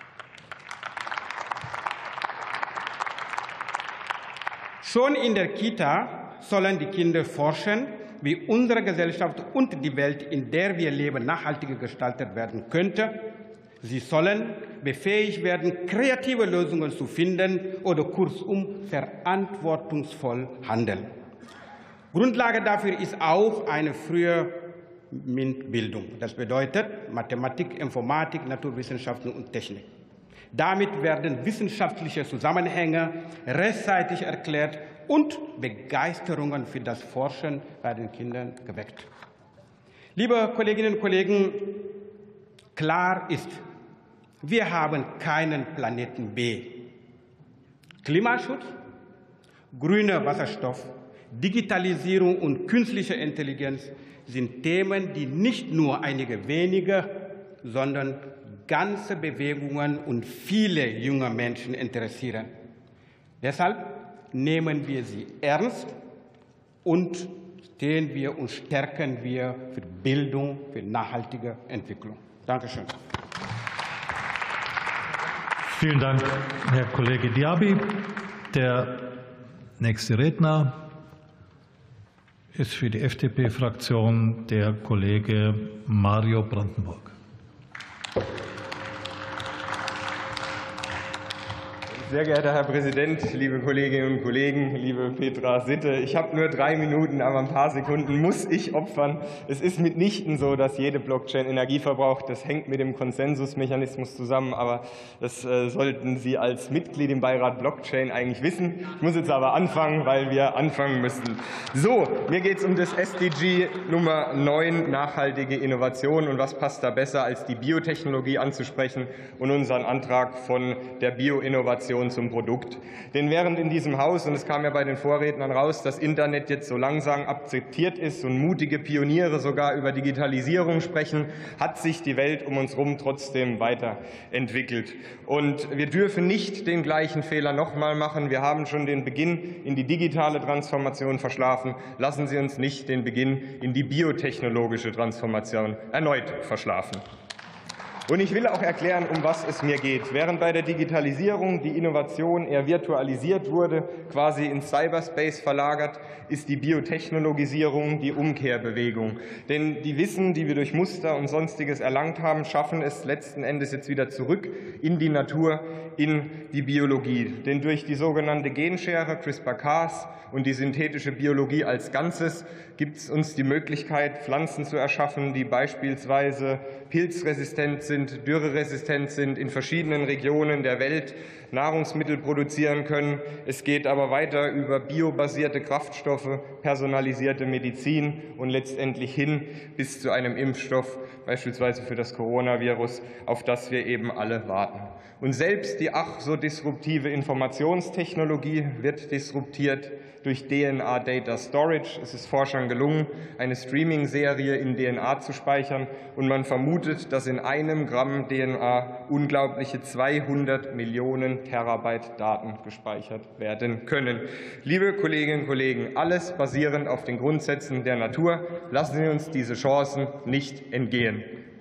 Schon in der Kita sollen die Kinder forschen, wie unsere Gesellschaft und die Welt, in der wir leben, nachhaltiger gestaltet werden könnte. Sie sollen befähigt werden, kreative Lösungen zu finden oder kurzum verantwortungsvoll handeln. Grundlage dafür ist auch eine frühe MINT-Bildung. Das bedeutet Mathematik, Informatik, Naturwissenschaften und Technik. Damit werden wissenschaftliche Zusammenhänge rechtzeitig erklärt und Begeisterungen für das Forschen bei den Kindern geweckt. Liebe Kolleginnen und Kollegen, klar ist, wir haben keinen Planeten B. Klimaschutz, grüner Wasserstoff, Digitalisierung und künstliche Intelligenz sind Themen, die nicht nur einige wenige, sondern ganze Bewegungen und viele junge Menschen interessieren. Deshalb nehmen wir sie ernst und stehen wir und stärken wir für Bildung, für nachhaltige Entwicklung. Dankeschön. Vielen Dank, Herr Kollege Diaby. Der nächste Redner ist für die FDP-Fraktion der Kollege Mario Brandenburg. Sehr geehrter Herr Präsident, liebe Kolleginnen und Kollegen, liebe Petra Sitte, ich habe nur 3 Minuten, aber ein paar Sekunden muss ich opfern. Es ist mitnichten so, dass jede Blockchain Energie verbraucht. Das hängt mit dem Konsensusmechanismus zusammen, aber das sollten Sie als Mitglied im Beirat Blockchain eigentlich wissen. Ich muss jetzt aber anfangen, weil wir anfangen müssen. So, mir geht es um das SDG Nummer 9, nachhaltige Innovation. Und was passt da besser, als die Biotechnologie anzusprechen und unseren Antrag von der Bioinnovation zum Produkt. Denn während in diesem Haus, und es kam ja bei den Vorrednern raus, das Internet jetzt so langsam akzeptiert ist und mutige Pioniere sogar über Digitalisierung sprechen, hat sich die Welt um uns herum trotzdem weiterentwickelt. Und wir dürfen nicht den gleichen Fehler nochmal machen. Wir haben schon den Beginn in die digitale Transformation verschlafen. Lassen Sie uns nicht den Beginn in die biotechnologische Transformation erneut verschlafen. Und ich will auch erklären, um was es mir geht. Während bei der Digitalisierung die Innovation eher virtualisiert wurde, quasi in Cyberspace verlagert, ist die Biotechnologisierung die Umkehrbewegung. Denn die Wissen, die wir durch Muster und Sonstiges erlangt haben, schaffen es letzten Endes jetzt wieder zurück in die Natur, in die Biologie. Denn durch die sogenannte Genschere, CRISPR-Cas und die synthetische Biologie als Ganzes gibt es uns die Möglichkeit, Pflanzen zu erschaffen, die beispielsweise pilzresistent sind, dürreresistent sind, in verschiedenen Regionen der Welt Nahrungsmittel produzieren können. Es geht aber weiter über biobasierte Kraftstoffe, personalisierte Medizin und letztendlich hin bis zu einem Impfstoff, beispielsweise für das Coronavirus, auf das wir eben alle warten. Und selbst die ach so disruptive Informationstechnologie wird disruptiert durch DNA Data Storage. Es ist Forschern gelungen, eine Streaming-Serie in DNA zu speichern, und man vermutet, dass in einem Gramm DNA unglaubliche 200 Millionen Terabyte Daten gespeichert werden können. Liebe Kolleginnen und Kollegen, alles basierend auf den Grundsätzen der Natur. Lassen Sie uns diese Chancen nicht entgehen.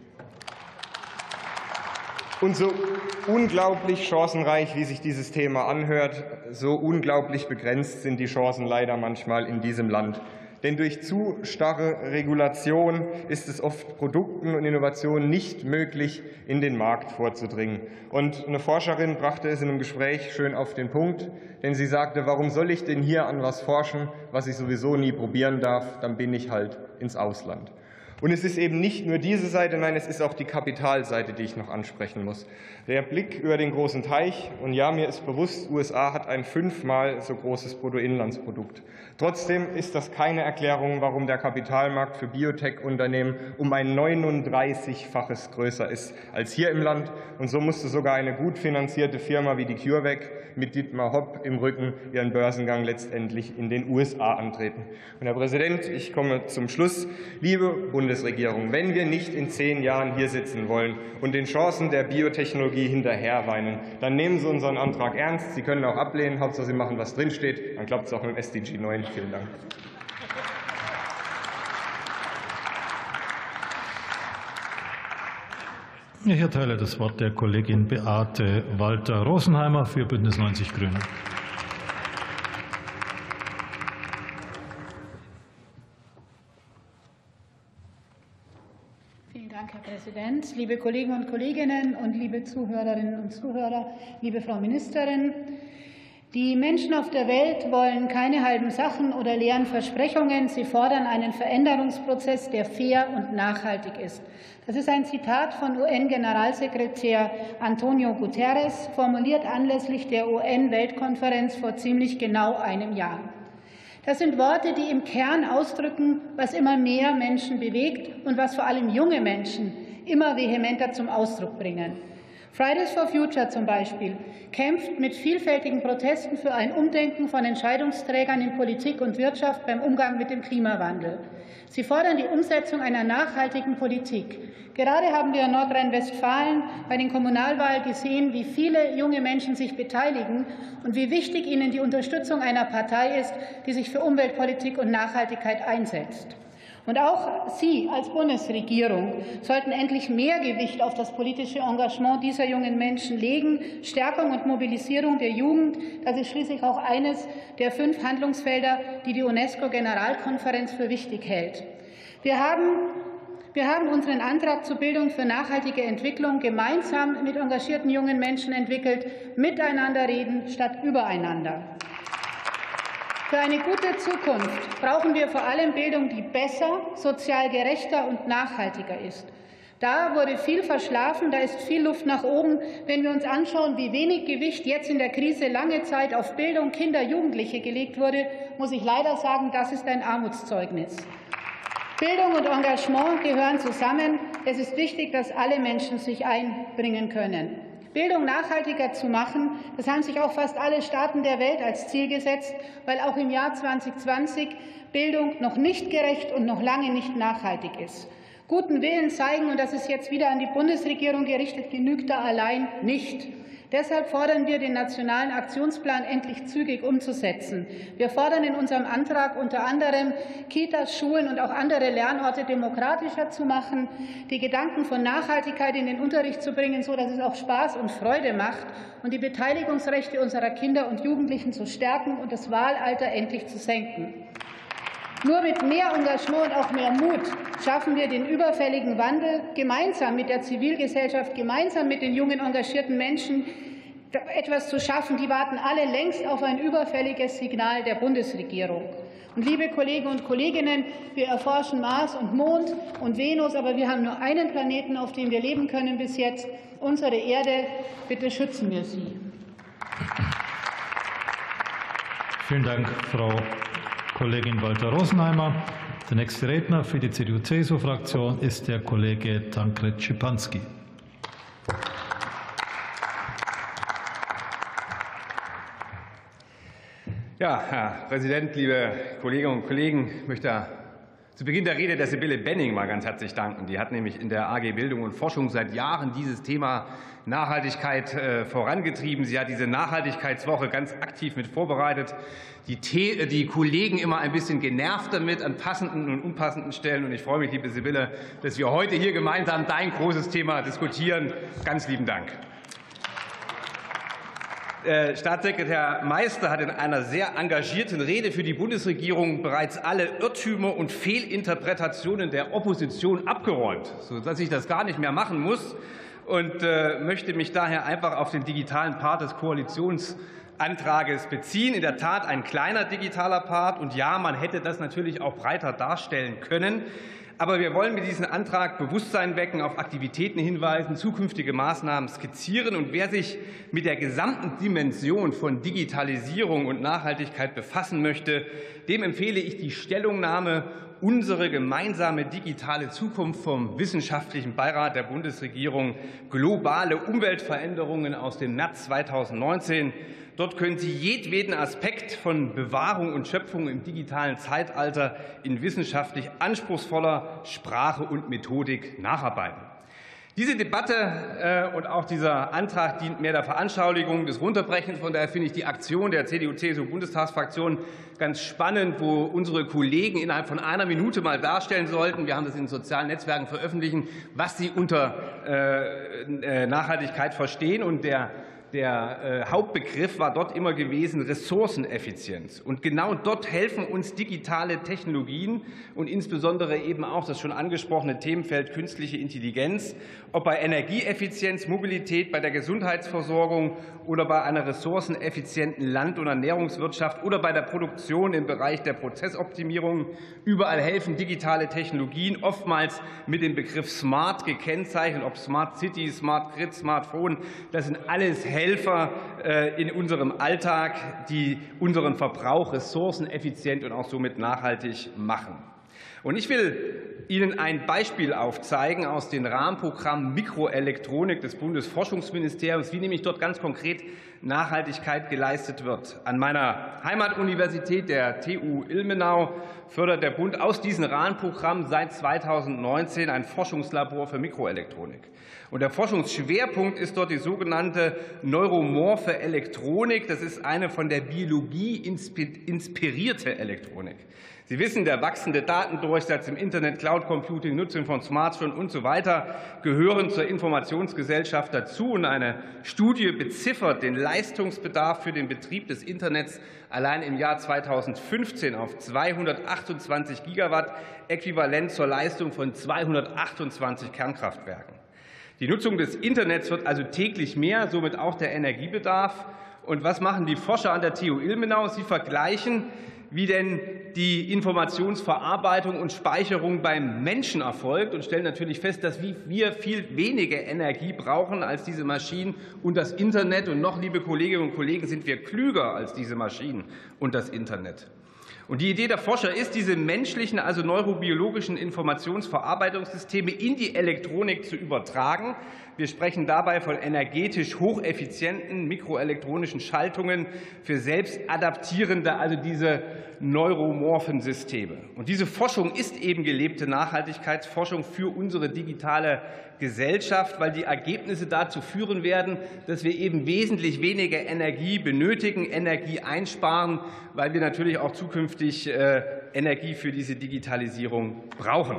Und so unglaublich chancenreich, wie sich dieses Thema anhört, so unglaublich begrenzt sind die Chancen leider manchmal in diesem Land. Denn durch zu starre Regulation ist es oft Produkten und Innovationen nicht möglich, in den Markt vorzudringen. Und eine Forscherin brachte es in einem Gespräch schön auf den Punkt, denn sie sagte, warum soll ich denn hier an was forschen, was ich sowieso nie probieren darf, dann bin ich halt ins Ausland. Und es ist eben nicht nur diese Seite, nein, es ist auch die Kapitalseite, die ich noch ansprechen muss. Der Blick über den großen Teich, und ja, mir ist bewusst, USA hat ein 5-mal so großes Bruttoinlandsprodukt. Trotzdem ist das keine Erklärung, warum der Kapitalmarkt für Biotech-Unternehmen um ein 39-faches größer ist als hier im Land. Und so musste sogar eine gut finanzierte Firma wie die CureVac mit Dietmar Hopp im Rücken ihren Börsengang letztendlich in den USA antreten. Und Herr Präsident, ich komme zum Schluss. Liebe Bundesregierung, wenn wir nicht in 10 Jahren hier sitzen wollen und den Chancen der Biotechnologie hinterherweinen, dann nehmen Sie unseren Antrag ernst. Sie können auch ablehnen, Hauptsache Sie machen, was drinsteht. Dann klappt es auch mit dem SDG 9. Vielen Dank. Ich erteile das Wort der Kollegin Beate Walter-Rosenheimer für Bündnis 90 Grüne. Vielen Dank, Herr Präsident, liebe Kollegen und Kolleginnen und liebe Zuhörerinnen und Zuhörer, liebe Frau Ministerin. Die Menschen auf der Welt wollen keine halben Sachen oder leeren Versprechungen. Sie fordern einen Veränderungsprozess, der fair und nachhaltig ist. Das ist ein Zitat von UN-Generalsekretär Antonio Guterres, formuliert anlässlich der UN-Weltkonferenz vor ziemlich genau einem Jahr. Das sind Worte, die im Kern ausdrücken, was immer mehr Menschen bewegt und was vor allem junge Menschen immer vehementer zum Ausdruck bringen. Fridays for Future zum Beispiel kämpft mit vielfältigen Protesten für ein Umdenken von Entscheidungsträgern in Politik und Wirtschaft beim Umgang mit dem Klimawandel. Sie fordern die Umsetzung einer nachhaltigen Politik. Gerade haben wir in Nordrhein-Westfalen bei den Kommunalwahlen gesehen, wie viele junge Menschen sich beteiligen und wie wichtig ihnen die Unterstützung einer Partei ist, die sich für Umweltpolitik und Nachhaltigkeit einsetzt. Und auch Sie als Bundesregierung sollten endlich mehr Gewicht auf das politische Engagement dieser jungen Menschen legen. Stärkung und Mobilisierung der Jugend, das ist schließlich auch eines der 5 Handlungsfelder, die die UNESCO-Generalkonferenz für wichtig hält. Wir haben unseren Antrag zur Bildung für nachhaltige Entwicklung gemeinsam mit engagierten jungen Menschen entwickelt. Miteinander reden statt übereinander. Für eine gute Zukunft brauchen wir vor allem Bildung, die besser, sozial gerechter und nachhaltiger ist. Da wurde viel verschlafen, da ist viel Luft nach oben. Wenn wir uns anschauen, wie wenig Gewicht jetzt in der Krise lange Zeit auf Bildung, Kinder, Jugendliche gelegt wurde, muss ich leider sagen, das ist ein Armutszeugnis. Bildung und Engagement gehören zusammen. Es ist wichtig, dass alle Menschen sich einbringen können. Bildung nachhaltiger zu machen, das haben sich auch fast alle Staaten der Welt als Ziel gesetzt, weil auch im Jahr 2020 Bildung noch nicht gerecht und noch lange nicht nachhaltig ist. Guten Willen zeigen, und das ist jetzt wieder an die Bundesregierung gerichtet, genügt da allein nicht. Deshalb fordern wir, den Nationalen Aktionsplan endlich zügig umzusetzen. Wir fordern in unserem Antrag unter anderem, Kitas, Schulen und auch andere Lernorte demokratischer zu machen, die Gedanken von Nachhaltigkeit in den Unterricht zu bringen, so dass es auch Spaß und Freude macht, und die Beteiligungsrechte unserer Kinder und Jugendlichen zu stärken und das Wahlalter endlich zu senken. Nur mit mehr Engagement und auch mehr Mut schaffen wir den überfälligen Wandel, gemeinsam mit der Zivilgesellschaft, gemeinsam mit den jungen, engagierten Menschen etwas zu schaffen. Die warten alle längst auf ein überfälliges Signal der Bundesregierung. Und liebe Kollegen und Kolleginnen, wir erforschen Mars und Mond und Venus, aber wir haben nur einen Planeten, auf dem wir leben können bis jetzt, unsere Erde. Bitte schützen wir sie. Vielen Dank, Frau Kollegin Walter-Rosenheimer. Der nächste Redner für die CDU-CSU-Fraktion ist der Kollege Tankred Schipanski. Ja, Herr Präsident, liebe Kolleginnen und Kollegen, ich möchte zu Beginn der Rede der Sibylle Benning mal ganz herzlich danken. Die hat nämlich in der AG Bildung und Forschung seit Jahren dieses Thema Nachhaltigkeit vorangetrieben. Sie hat diese Nachhaltigkeitswoche ganz aktiv mit vorbereitet. Die Kollegen immer ein bisschen genervt damit an passenden und unpassenden Stellen. Und ich freue mich, liebe Sibylle, dass wir heute hier gemeinsam dein großes Thema diskutieren. Ganz lieben Dank. Staatssekretär Meister hat in einer sehr engagierten Rede für die Bundesregierung bereits alle Irrtümer und Fehlinterpretationen der Opposition abgeräumt, sodass ich das gar nicht mehr machen muss, und möchte mich daher einfach auf den digitalen Part des Koalitionsantrages beziehen. In der Tat ein kleiner digitaler Part, und ja, man hätte das natürlich auch breiter darstellen können. Aber wir wollen mit diesem Antrag Bewusstsein wecken, auf Aktivitäten hinweisen, zukünftige Maßnahmen skizzieren. Und wer sich mit der gesamten Dimension von Digitalisierung und Nachhaltigkeit befassen möchte, dem empfehle ich die Stellungnahme Unsere gemeinsame digitale Zukunft vom Wissenschaftlichen Beirat der Bundesregierung Globale Umweltveränderungen aus dem März 2019. Dort können Sie jedweden Aspekt von Bewahrung und Schöpfung im digitalen Zeitalter in wissenschaftlich anspruchsvoller Sprache und Methodik nacharbeiten. Diese Debatte und auch dieser Antrag dient mehr der Veranschaulichung des Runterbrechens. Von daher finde ich die Aktion der CDU-CSU-Bundestagsfraktion ganz spannend, wo unsere Kollegen innerhalb von einer Minute mal darstellen sollten, wir haben das in den sozialen Netzwerken veröffentlichen, was sie unter Nachhaltigkeit verstehen. Und der Hauptbegriff war dort immer gewesen Ressourceneffizienz. Und genau dort helfen uns digitale Technologien und insbesondere eben auch das schon angesprochene Themenfeld künstliche Intelligenz, ob bei Energieeffizienz, Mobilität, bei der Gesundheitsversorgung oder bei einer ressourceneffizienten Land- und Ernährungswirtschaft oder bei der Produktion im Bereich der Prozessoptimierung. Überall helfen digitale Technologien, oftmals mit dem Begriff Smart gekennzeichnet, ob Smart City, Smart Grid, Smartphone. Das sind alles Helfer in unserem Alltag, die unseren Verbrauch ressourceneffizient und auch somit nachhaltig machen. Und ich will Ihnen ein Beispiel aufzeigen aus dem Rahmenprogramm Mikroelektronik des Bundesforschungsministeriums, wie nämlich dort ganz konkret Nachhaltigkeit geleistet wird. An meiner Heimatuniversität, der TU Ilmenau, fördert der Bund aus diesem Rahmenprogramm seit 2019 ein Forschungslabor für Mikroelektronik. Und der Forschungsschwerpunkt ist dort die sogenannte neuromorphe Elektronik. Das ist eine von der Biologie inspirierte Elektronik. Sie wissen, der wachsende Datendurchsatz im Internet, Cloud Computing, Nutzung von Smartphones und so weiter gehören zur Informationsgesellschaft dazu. Und eine Studie beziffert den Leistungsbedarf für den Betrieb des Internets allein im Jahr 2015 auf 228 Gigawatt, äquivalent zur Leistung von 228 Kernkraftwerken. Die Nutzung des Internets wird also täglich mehr, somit auch der Energiebedarf. Und was machen die Forscher an der TU Ilmenau? Sie vergleichen, wie denn die Informationsverarbeitung und Speicherung beim Menschen erfolgt und stellen natürlich fest, dass wir viel weniger Energie brauchen als diese Maschinen und das Internet. Und noch, liebe Kolleginnen und Kollegen, sind wir klüger als diese Maschinen und das Internet. Und die Idee der Forscher ist, diese menschlichen, also neurobiologischen Informationsverarbeitungssysteme in die Elektronik zu übertragen. Wir sprechen dabei von energetisch hocheffizienten mikroelektronischen Schaltungen für selbstadaptierende, also diese neuromorphen Systeme. Und diese Forschung ist eben gelebte Nachhaltigkeitsforschung für unsere digitale Gesellschaft, weil die Ergebnisse dazu führen werden, dass wir eben wesentlich weniger Energie benötigen, Energie einsparen, weil wir natürlich auch zukünftig Energie für diese Digitalisierung brauchen.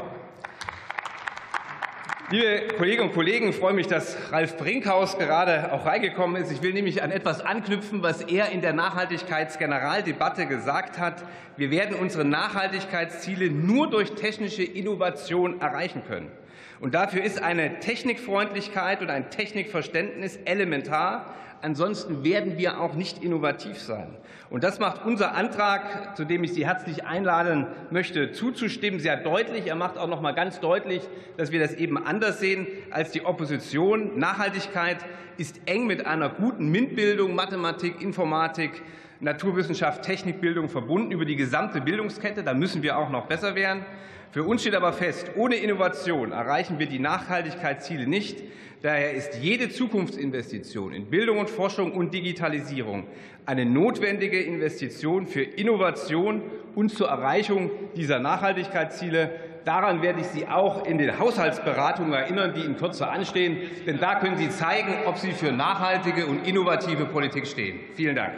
Liebe Kolleginnen und Kollegen, ich freue mich, dass Ralf Brinkhaus gerade auch reingekommen ist. Ich will nämlich an etwas anknüpfen, was er in der Nachhaltigkeitsgeneraldebatte gesagt hat. Wir werden unsere Nachhaltigkeitsziele nur durch technische Innovation erreichen können. Und dafür ist eine Technikfreundlichkeit und ein Technikverständnis elementar. Ansonsten werden wir auch nicht innovativ sein. Und das macht unser Antrag, zu dem ich Sie herzlich einladen möchte, zuzustimmen, sehr deutlich. Er macht auch noch mal ganz deutlich, dass wir das eben anders sehen als die Opposition. Nachhaltigkeit ist eng mit einer guten MINT-Bildung, Mathematik, Informatik, Naturwissenschaft, Technikbildung verbunden über die gesamte Bildungskette. Da müssen wir auch noch besser werden. Für uns steht aber fest, ohne Innovation erreichen wir die Nachhaltigkeitsziele nicht. Daher ist jede Zukunftsinvestition in Bildung und Forschung und Digitalisierung eine notwendige Investition für Innovation und zur Erreichung dieser Nachhaltigkeitsziele. Daran werde ich Sie auch in den Haushaltsberatungen erinnern, die in Kürze anstehen. Denn da können Sie zeigen, ob Sie für nachhaltige und innovative Politik stehen. Vielen Dank.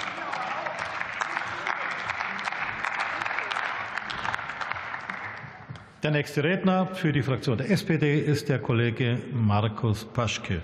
Der nächste Redner für die Fraktion der SPD ist der Kollege Markus Paschke.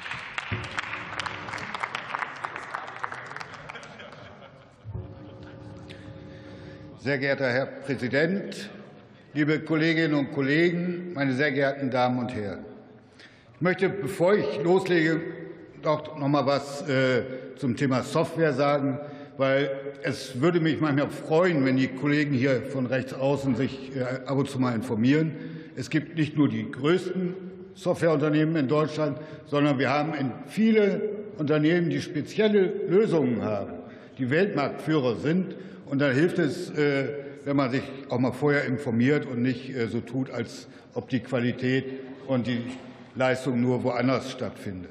Sehr geehrter Herr Präsident, liebe Kolleginnen und Kollegen, meine sehr geehrten Damen und Herren! Ich möchte, bevor ich loslege, doch noch mal was zum Thema Software sagen, weil es würde mich manchmal freuen, wenn die Kollegen hier von rechts außen sich ab und zu mal informieren. Es gibt nicht nur die größten Softwareunternehmen in Deutschland, sondern wir haben viele Unternehmen, die spezielle Lösungen haben, die Weltmarktführer sind. Und dann hilft es, wenn man sich auch mal vorher informiert und nicht so tut, als ob die Qualität und die Leistung nur woanders stattfindet.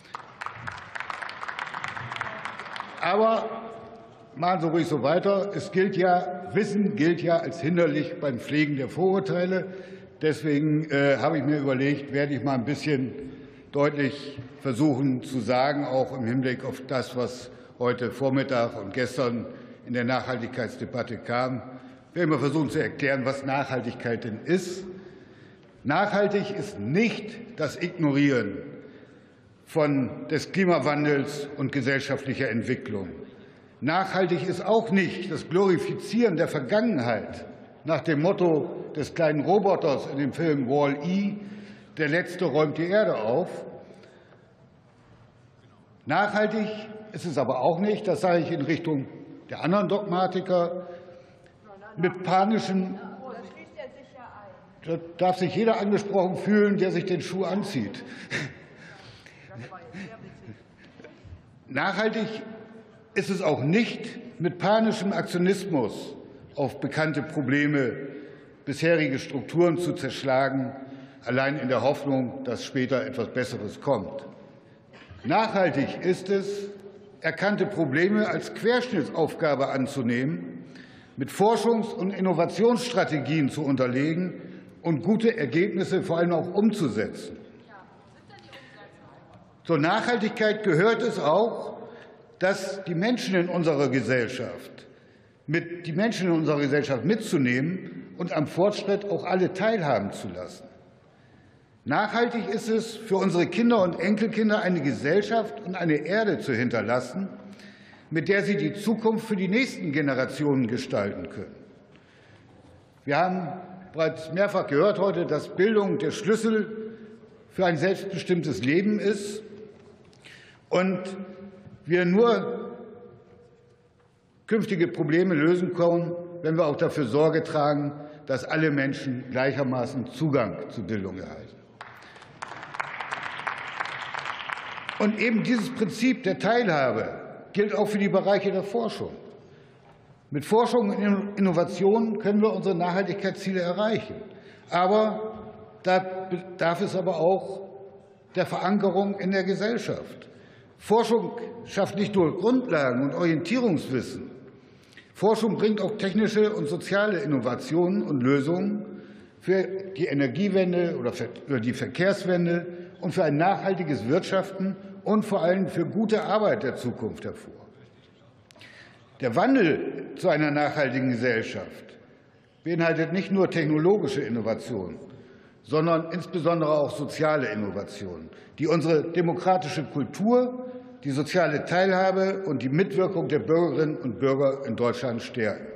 Aber machen Sie ruhig so weiter. Wissen gilt ja als hinderlich beim Pflegen der Vorurteile. Deswegen habe ich mir überlegt, werde ich mal ein bisschen deutlich versuchen zu sagen, auch im Hinblick auf das, was heute Vormittag und gestern in der Nachhaltigkeitsdebatte kam. Ich werde mal versuchen zu erklären, was Nachhaltigkeit denn ist. Nachhaltig ist nicht das Ignorieren des Klimawandels und gesellschaftlicher Entwicklung. Nachhaltig ist auch nicht das Glorifizieren der Vergangenheit nach dem Motto des kleinen Roboters in dem Film Wall-E, der Letzte räumt die Erde auf. Nachhaltig ist es aber auch nicht, das sage ich in Richtung der anderen Dogmatiker, mit panischen. Da darf sich jeder angesprochen fühlen, der sich den Schuh anzieht. Nachhaltig ist es auch nicht, mit panischem Aktionismus auf bekannte Probleme bisherige Strukturen zu zerschlagen, allein in der Hoffnung, dass später etwas Besseres kommt. Nachhaltig ist es, erkannte Probleme als Querschnittsaufgabe anzunehmen, mit Forschungs- und Innovationsstrategien zu unterlegen und gute Ergebnisse vor allem auch umzusetzen. Zur Nachhaltigkeit gehört es auch, dass die Menschen in unserer Gesellschaft mitzunehmen und am Fortschritt auch alle teilhaben zu lassen. Nachhaltig ist es, für unsere Kinder und Enkelkinder eine Gesellschaft und eine Erde zu hinterlassen, mit der sie die Zukunft für die nächsten Generationen gestalten können. Wir haben bereits mehrfach gehört heute, dass Bildung der Schlüssel für ein selbstbestimmtes Leben ist und wir nur künftige Probleme lösen können, wenn wir auch dafür Sorge tragen, dass alle Menschen gleichermaßen Zugang zu Bildung erhalten. Und eben dieses Prinzip der Teilhabe gilt auch für die Bereiche der Forschung. Mit Forschung und Innovation können wir unsere Nachhaltigkeitsziele erreichen. Aber da bedarf es aber auch der Verankerung in der Gesellschaft. Forschung schafft nicht nur Grundlagen und Orientierungswissen. Forschung bringt auch technische und soziale Innovationen und Lösungen für die Energiewende oder für die Verkehrswende und für ein nachhaltiges Wirtschaften und vor allem für gute Arbeit der Zukunft hervor. Der Wandel zu einer nachhaltigen Gesellschaft beinhaltet nicht nur technologische Innovationen, sondern insbesondere auch soziale Innovationen, die unsere demokratische Kultur, die soziale Teilhabe und die Mitwirkung der Bürgerinnen und Bürger in Deutschland stärken.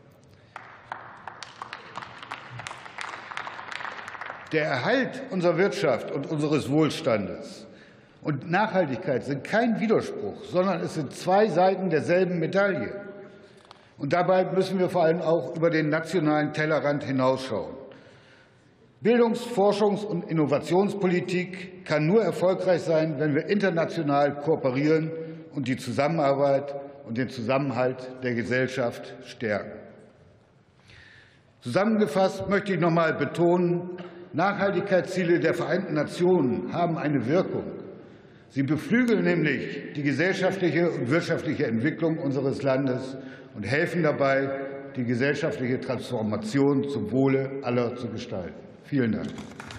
Der Erhalt unserer Wirtschaft und unseres Wohlstandes und Nachhaltigkeit sind kein Widerspruch, sondern es sind zwei Seiten derselben Medaille. Und dabei müssen wir vor allem auch über den nationalen Tellerrand hinausschauen. Bildungs-, Forschungs- und Innovationspolitik kann nur erfolgreich sein, wenn wir international kooperieren und die Zusammenarbeit und den Zusammenhalt der Gesellschaft stärken. Zusammengefasst möchte ich noch einmal betonen, Nachhaltigkeitsziele der Vereinten Nationen haben eine Wirkung. Sie beflügeln nämlich die gesellschaftliche und wirtschaftliche Entwicklung unseres Landes und helfen dabei, die gesellschaftliche Transformation zum Wohle aller zu gestalten. Vielen Dank.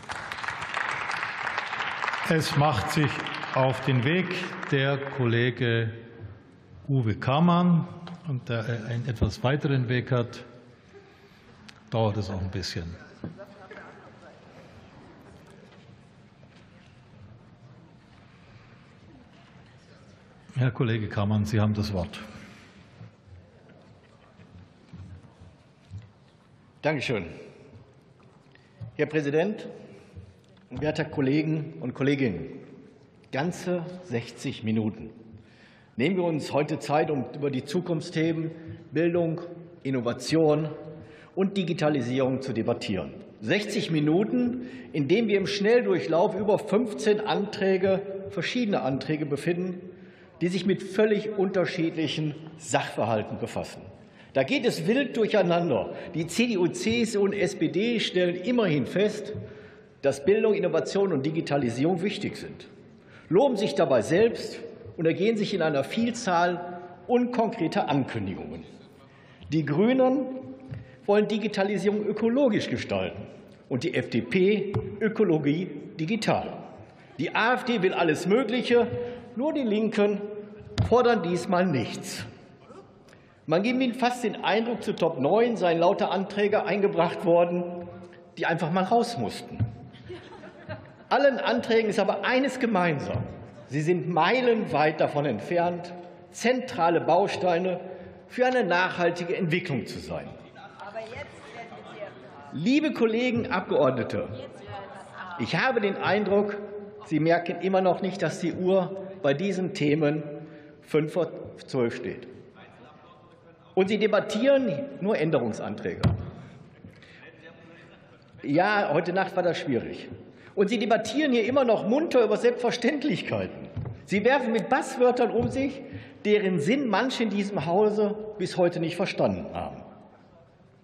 Es macht sich auf den Weg der Kollege Uwe Kammann. Und da er einen etwas weiteren Weg hat, dauert es auch ein bisschen. Herr Kollege Kammann, Sie haben das Wort. Danke schön. Herr Präsident, werte Kollegen und Kolleginnen, ganze 60 Minuten. Nehmen wir uns heute Zeit, um über die Zukunftsthemen Bildung, Innovation und Digitalisierung zu debattieren. 60 Minuten, in denen wir im Schnelldurchlauf über 15 verschiedene Anträge befinden, die sich mit völlig unterschiedlichen Sachverhalten befassen. Da geht es wild durcheinander. Die CDU, CSU und SPD stellen immerhin fest, dass Bildung, Innovation und Digitalisierung wichtig sind, loben sich dabei selbst und ergehen sich in einer Vielzahl unkonkreter Ankündigungen. Die Grünen wollen Digitalisierung ökologisch gestalten und die FDP Ökologie digital. Die AfD will alles Mögliche, nur die Linken fordern diesmal nichts. Man gibt ihnen fast den Eindruck, zu Top 9 seien lauter Anträge eingebracht worden, die einfach mal raus mussten. Allen Anträgen ist aber eines gemeinsam. Sie sind meilenweit davon entfernt, zentrale Bausteine für eine nachhaltige Entwicklung zu sein. Liebe Kollegen Abgeordnete, ich habe den Eindruck, Sie merken immer noch nicht, dass die Uhr bei diesen Themen 11:55 steht. Und Sie debattieren nur Änderungsanträge. Ja, heute Nacht war das schwierig. Und Sie debattieren hier immer noch munter über Selbstverständlichkeiten. Sie werfen mit Basswörtern um sich, deren Sinn manche in diesem Hause bis heute nicht verstanden haben.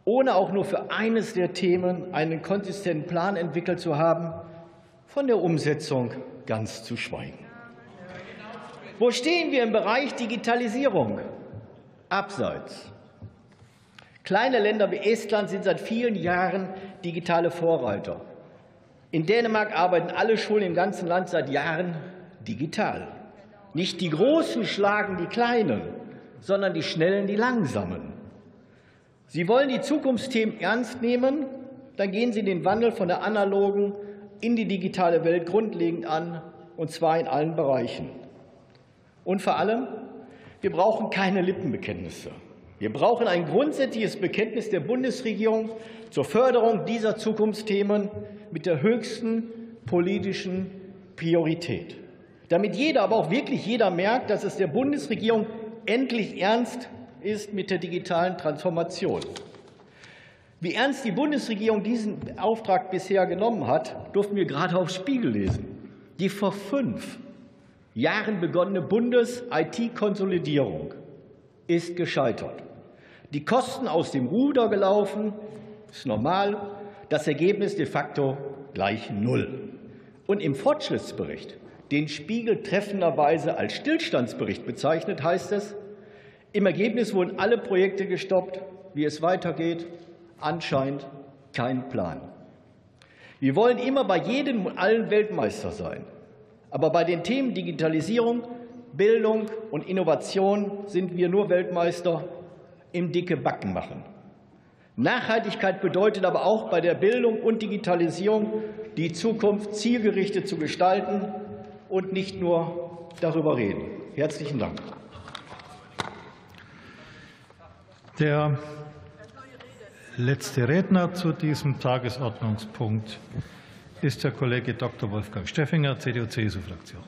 ohne auch nur für eines der Themen einen konsistenten Plan entwickelt zu haben, von der Umsetzung ganz zu schweigen. Wo stehen wir im Bereich Digitalisierung? Abseits. Kleine Länder wie Estland sind seit vielen Jahren digitale Vorreiter. In Dänemark arbeiten alle Schulen im ganzen Land seit Jahren digital. Nicht die Großen schlagen die Kleinen, sondern die Schnellen die Langsamen. Sie wollen die Zukunftsthemen ernst nehmen, dann gehen Sie den Wandel von der analogen in die digitale Welt grundlegend an, und zwar in allen Bereichen. Und vor allem, wir brauchen keine Lippenbekenntnisse. Wir brauchen ein grundsätzliches Bekenntnis der Bundesregierung zur Förderung dieser Zukunftsthemen mit der höchsten politischen Priorität. Damit jeder, aber auch wirklich jeder merkt, dass es der Bundesregierung endlich ernst ist mit der digitalen Transformation. Wie ernst die Bundesregierung diesen Auftrag bisher genommen hat, durften wir gerade auf Spiegel lesen. Die vor 5 Jahren begonnene Bundes-IT-Konsolidierung ist gescheitert. Die Kosten aus dem Ruder gelaufen, ist normal, das Ergebnis de facto gleich 0. Und im Fortschrittsbericht, den Spiegel treffenderweise als Stillstandsbericht bezeichnet, heißt es, im Ergebnis wurden alle Projekte gestoppt. Wie es weitergeht, anscheinend kein Plan. Wir wollen immer bei jedem und allen Weltmeister sein. Aber bei den Themen Digitalisierung, Bildung und Innovation sind wir nur Weltmeister im dicke Backen machen. Nachhaltigkeit bedeutet aber auch bei der Bildung und Digitalisierung die Zukunft zielgerichtet zu gestalten und nicht nur darüber reden. Herzlichen Dank. Der letzte Redner zu diesem Tagesordnungspunkt ist der Kollege Dr. Wolfgang Steffinger, CDU-CSU-Fraktion.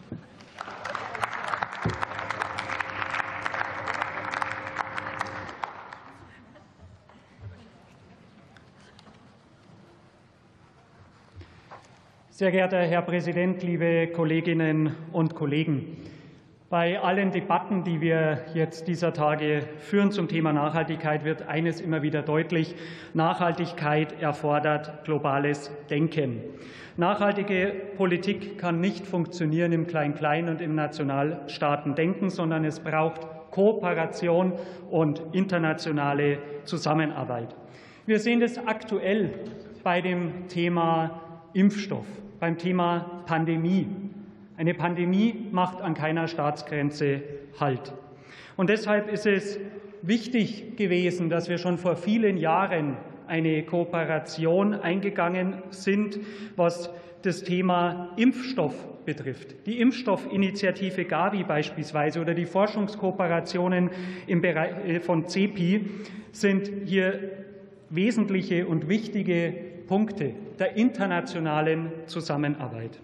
Sehr geehrter Herr Präsident, liebe Kolleginnen und Kollegen! Bei allen Debatten, die wir jetzt dieser Tage führen zum Thema Nachhaltigkeit, wird eines immer wieder deutlich: Nachhaltigkeit erfordert globales Denken. Nachhaltige Politik kann nicht funktionieren im Klein-Klein und im Nationalstaatendenken, sondern es braucht Kooperation und internationale Zusammenarbeit. Wir sehen das aktuell bei dem Thema Impfstoff, beim Thema Pandemie. Eine Pandemie macht an keiner Staatsgrenze Halt. Und deshalb ist es wichtig gewesen, dass wir schon vor vielen Jahren eine Kooperation eingegangen sind, was das Thema Impfstoff betrifft. Die Impfstoffinitiative Gavi beispielsweise oder die Forschungskooperationen im Bereich von CEPI sind hier wesentliche und wichtige Punkte der internationalen Zusammenarbeit.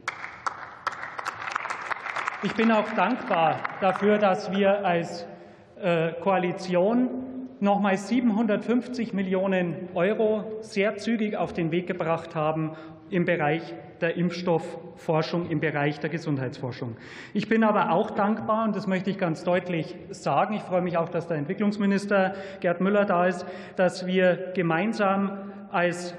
Ich bin auch dankbar dafür, dass wir als Koalition nochmals 750 Millionen € sehr zügig auf den Weg gebracht haben im Bereich der Impfstoffforschung, im Bereich der Gesundheitsforschung. Ich bin aber auch dankbar, und das möchte ich ganz deutlich sagen, ich freue mich auch, dass der Entwicklungsminister Gerd Müller da ist, dass wir gemeinsam als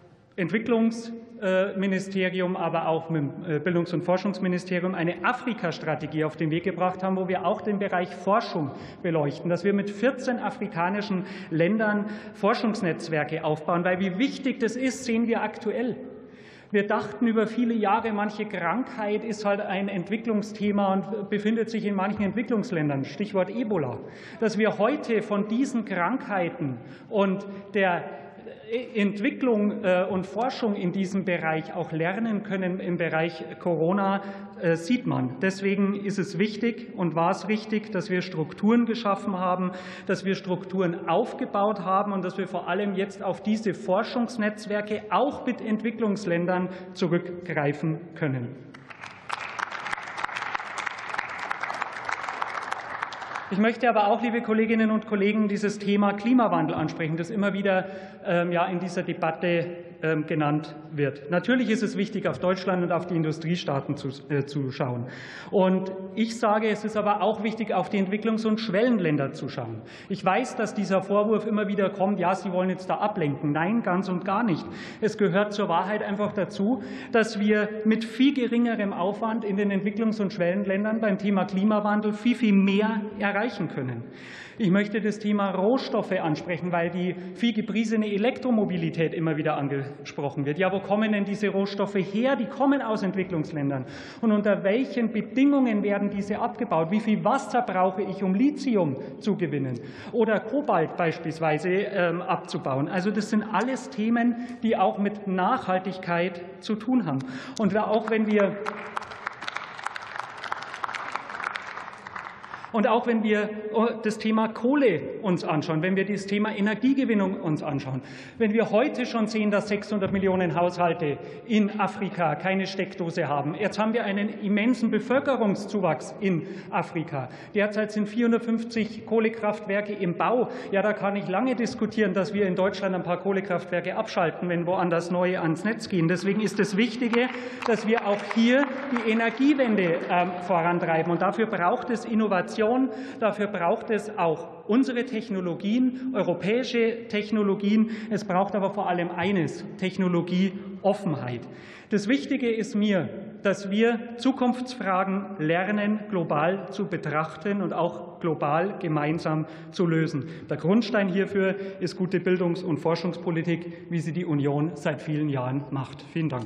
Entwicklungsministerium, aber auch mit dem Bildungs- und Forschungsministerium eine Afrika-Strategie auf den Weg gebracht haben, wo wir auch den Bereich Forschung beleuchten, dass wir mit 14 afrikanischen Ländern Forschungsnetzwerke aufbauen. Weil wie wichtig das ist, sehen wir aktuell. Wir dachten über viele Jahre, manche Krankheit ist halt ein Entwicklungsthema und befindet sich in manchen Entwicklungsländern, Stichwort Ebola. Dass wir heute von diesen Krankheiten und der Entwicklung und Forschung in diesem Bereich auch lernen können im Bereich Corona, sieht man. Deswegen ist es wichtig und war es richtig, dass wir Strukturen geschaffen haben, dass wir Strukturen aufgebaut haben und dass wir vor allem jetzt auf diese Forschungsnetzwerke auch mit Entwicklungsländern zurückgreifen können. Ich möchte aber auch, liebe Kolleginnen und Kollegen, dieses Thema Klimawandel ansprechen, das immer wieder in dieser Debatte genannt wird. Natürlich ist es wichtig, auf Deutschland und auf die Industriestaaten zu schauen. Und ich sage, es ist aber auch wichtig, auf die Entwicklungs- und Schwellenländer zu schauen. Ich weiß, dass dieser Vorwurf immer wieder kommt, ja, Sie wollen jetzt da ablenken. Nein, ganz und gar nicht. Es gehört zur Wahrheit einfach dazu, dass wir mit viel geringerem Aufwand in den Entwicklungs- und Schwellenländern beim Thema Klimawandel viel, viel mehr erreichen können. Ich möchte das Thema Rohstoffe ansprechen, weil die viel gepriesene Elektromobilität immer wieder angesprochen wird. Ja, wo kommen denn diese Rohstoffe her? Die kommen aus Entwicklungsländern. Und unter welchen Bedingungen werden diese abgebaut? Wie viel Wasser brauche ich, um Lithium zu gewinnen? Oder Kobalt beispielsweise abzubauen? Also das sind alles Themen, die auch mit Nachhaltigkeit zu tun haben. Und auch wenn wir das Thema Kohle uns anschauen, wenn wir das Thema Energiegewinnung uns anschauen, wenn wir heute schon sehen, dass 600 Millionen Haushalte in Afrika keine Steckdose haben. Jetzt haben wir einen immensen Bevölkerungszuwachs in Afrika. Derzeit sind 450 Kohlekraftwerke im Bau. Ja, da kann ich lange diskutieren, dass wir in Deutschland ein paar Kohlekraftwerke abschalten, wenn woanders neue ans Netz gehen. Deswegen ist das Wichtige, dass wir auch hier die Energiewende vorantreiben. Und dafür braucht es Innovation. Dafür braucht es auch unsere Technologien, europäische Technologien. Es braucht aber vor allem eines, Technologieoffenheit. Das Wichtige ist mir, dass wir Zukunftsfragen lernen, global zu betrachten und auch global gemeinsam zu lösen. Der Grundstein hierfür ist gute Bildungs- und Forschungspolitik, wie sie die Union seit vielen Jahren macht. Vielen Dank.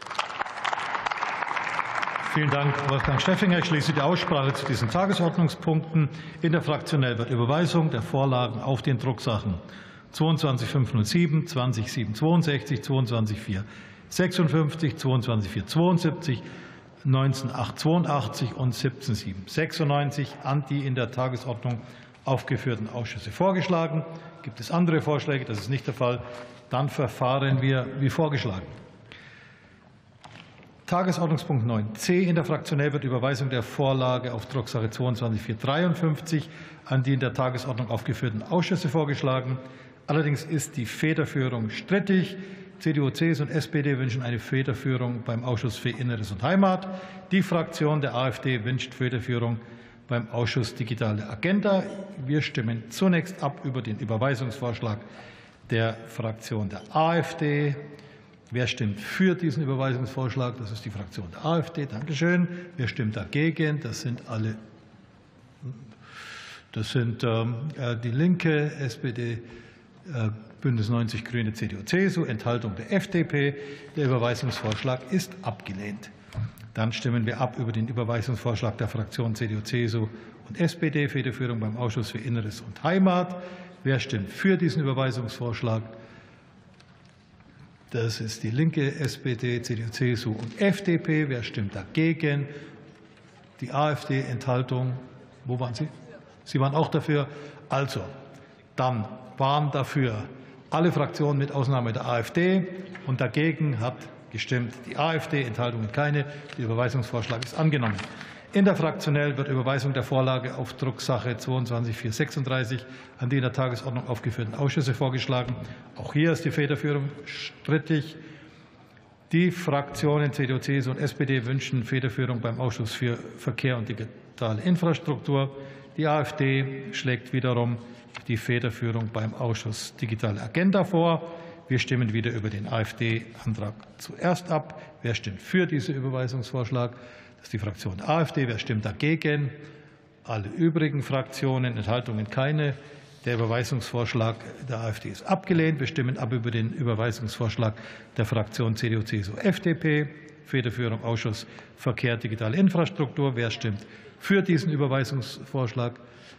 Vielen Dank, Wolfgang Steffinger. Ich schließe die Aussprache zu diesen Tagesordnungspunkten. Interfraktionell wird Überweisung der Vorlagen auf den Drucksachen 22507, 20762, 22456, 22472, 19882 und 17796 an die in der Tagesordnung aufgeführten Ausschüsse vorgeschlagen. Gibt es andere Vorschläge? Das ist nicht der Fall. Dann verfahren wir wie vorgeschlagen. Tagesordnungspunkt 9c. Interfraktionell wird Überweisung der Vorlage auf Drucksache 22453 an die in der Tagesordnung aufgeführten Ausschüsse vorgeschlagen. Allerdings ist die Federführung strittig. CDU, CSU und SPD wünschen eine Federführung beim Ausschuss für Inneres und Heimat. Die Fraktion der AfD wünscht Federführung beim Ausschuss Digitale Agenda. Wir stimmen zunächst ab über den Überweisungsvorschlag der Fraktion der AfD. Wer stimmt für diesen Überweisungsvorschlag? Das ist die Fraktion der AfD. Dankeschön. Wer stimmt dagegen? Das sind alle. Das sind die Linke, SPD, Bündnis 90 Grüne, CDU, CSU, Enthaltung der FDP. Der Überweisungsvorschlag ist abgelehnt. Dann stimmen wir ab über den Überweisungsvorschlag der Fraktion CDU, CSU und SPD. Federführung beim Ausschuss für Inneres und Heimat. Wer stimmt für diesen Überweisungsvorschlag? Das ist die Linke, SPD, CDU, CSU und FDP. Wer stimmt dagegen? Die AfD, Enthaltung. Wo waren Sie? Sie waren auch dafür. Also, dann waren dafür alle Fraktionen mit Ausnahme der AfD und dagegen hat gestimmt die AfD, Enthaltungen keine. Der Überweisungsvorschlag ist angenommen. Interfraktionell wird Überweisung der Vorlage auf Drucksache 22436 an die in der Tagesordnung aufgeführten Ausschüsse vorgeschlagen. Auch hier ist die Federführung strittig. Die Fraktionen CDU, CSU und SPD wünschen Federführung beim Ausschuss für Verkehr und digitale Infrastruktur. Die AfD schlägt wiederum die Federführung beim Ausschuss Digitale Agenda vor. Wir stimmen wieder über den AfD-Antrag zuerst ab. Wer stimmt für diesen Überweisungsvorschlag? Das ist die Fraktion der AfD. Wer stimmt dagegen? Alle übrigen Fraktionen. Enthaltungen keine. Der Überweisungsvorschlag der AfD ist abgelehnt. Wir stimmen ab über den Überweisungsvorschlag der Fraktion CDU, CSU, FDP. Federführung Ausschuss Verkehr, digitale Infrastruktur. Wer stimmt für diesen Überweisungsvorschlag?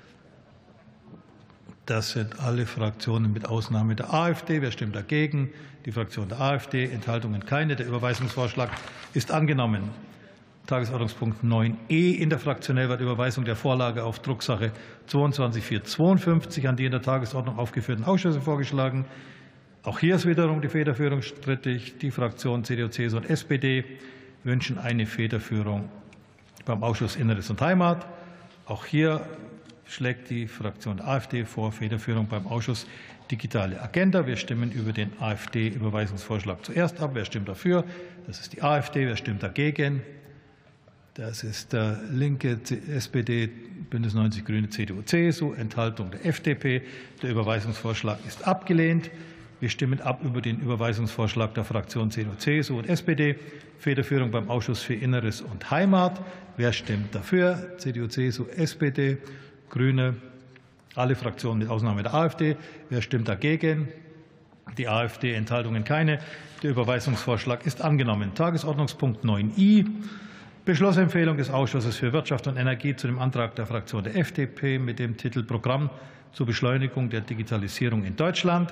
Das sind alle Fraktionen mit Ausnahme der AfD. Wer stimmt dagegen? Die Fraktion der AfD. Enthaltungen keine. Der Überweisungsvorschlag ist angenommen. Tagesordnungspunkt 9e. Interfraktionell wird Überweisung der Vorlage auf Drucksache 22452 an die in der Tagesordnung aufgeführten Ausschüsse vorgeschlagen. Auch hier ist wiederum die Federführung strittig. Die Fraktionen CDU, CSU und SPD wünschen eine Federführung beim Ausschuss Inneres und Heimat. Auch hier schlägt die Fraktion der AfD vor, Federführung beim Ausschuss Digitale Agenda. Wir stimmen über den AfD-Überweisungsvorschlag zuerst ab. Wer stimmt dafür? Das ist die AfD. Wer stimmt dagegen? Das ist der Linke, SPD, Bündnis 90 Grüne, CDU, CSU. Enthaltung der FDP. Der Überweisungsvorschlag ist abgelehnt. Wir stimmen ab über den Überweisungsvorschlag der Fraktion CDU, CSU und SPD. Federführung beim Ausschuss für Inneres und Heimat. Wer stimmt dafür? CDU, CSU, SPD, Grüne. Alle Fraktionen mit Ausnahme der AfD. Wer stimmt dagegen? Die AfD. Enthaltungen keine. Der Überweisungsvorschlag ist angenommen. Tagesordnungspunkt 9i. Beschlussempfehlung des Ausschusses für Wirtschaft und Energie zu dem Antrag der Fraktion der FDP mit dem Titel Programm zur Beschleunigung der Digitalisierung in Deutschland.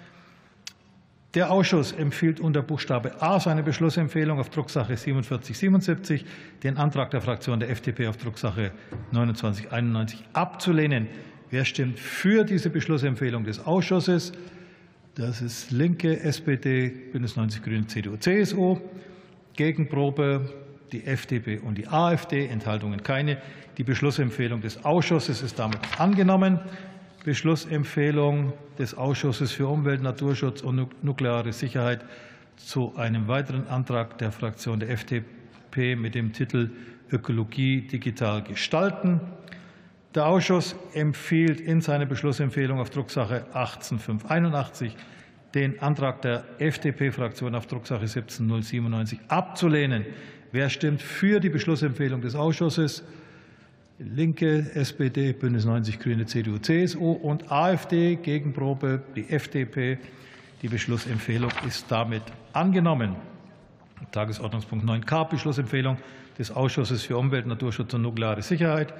Der Ausschuss empfiehlt unter Buchstabe A seine Beschlussempfehlung auf Drucksache 4777, den Antrag der Fraktion der FDP auf Drucksache 2991 abzulehnen. Wer stimmt für diese Beschlussempfehlung des Ausschusses? Das ist Linke, SPD, Bündnis 90 Grüne, CDU, CSU. Gegenprobe die FDP und die AfD. Enthaltungen keine. Die Beschlussempfehlung des Ausschusses ist damit angenommen. Beschlussempfehlung des Ausschusses für Umwelt, Naturschutz und nukleare Sicherheit zu einem weiteren Antrag der Fraktion der FDP mit dem Titel Ökologie digital gestalten. Der Ausschuss empfiehlt in seiner Beschlussempfehlung auf Drucksache 18581 den Antrag der FDP-Fraktion auf Drucksache 17097 abzulehnen. Wer stimmt für die Beschlussempfehlung des Ausschusses? Linke, SPD, Bündnis 90 Grüne, CDU, CSU und AfD. Gegenprobe die FDP. Die Beschlussempfehlung ist damit angenommen. Tagesordnungspunkt 9k. Beschlussempfehlung des Ausschusses für Umwelt, Naturschutz und nukleare Sicherheit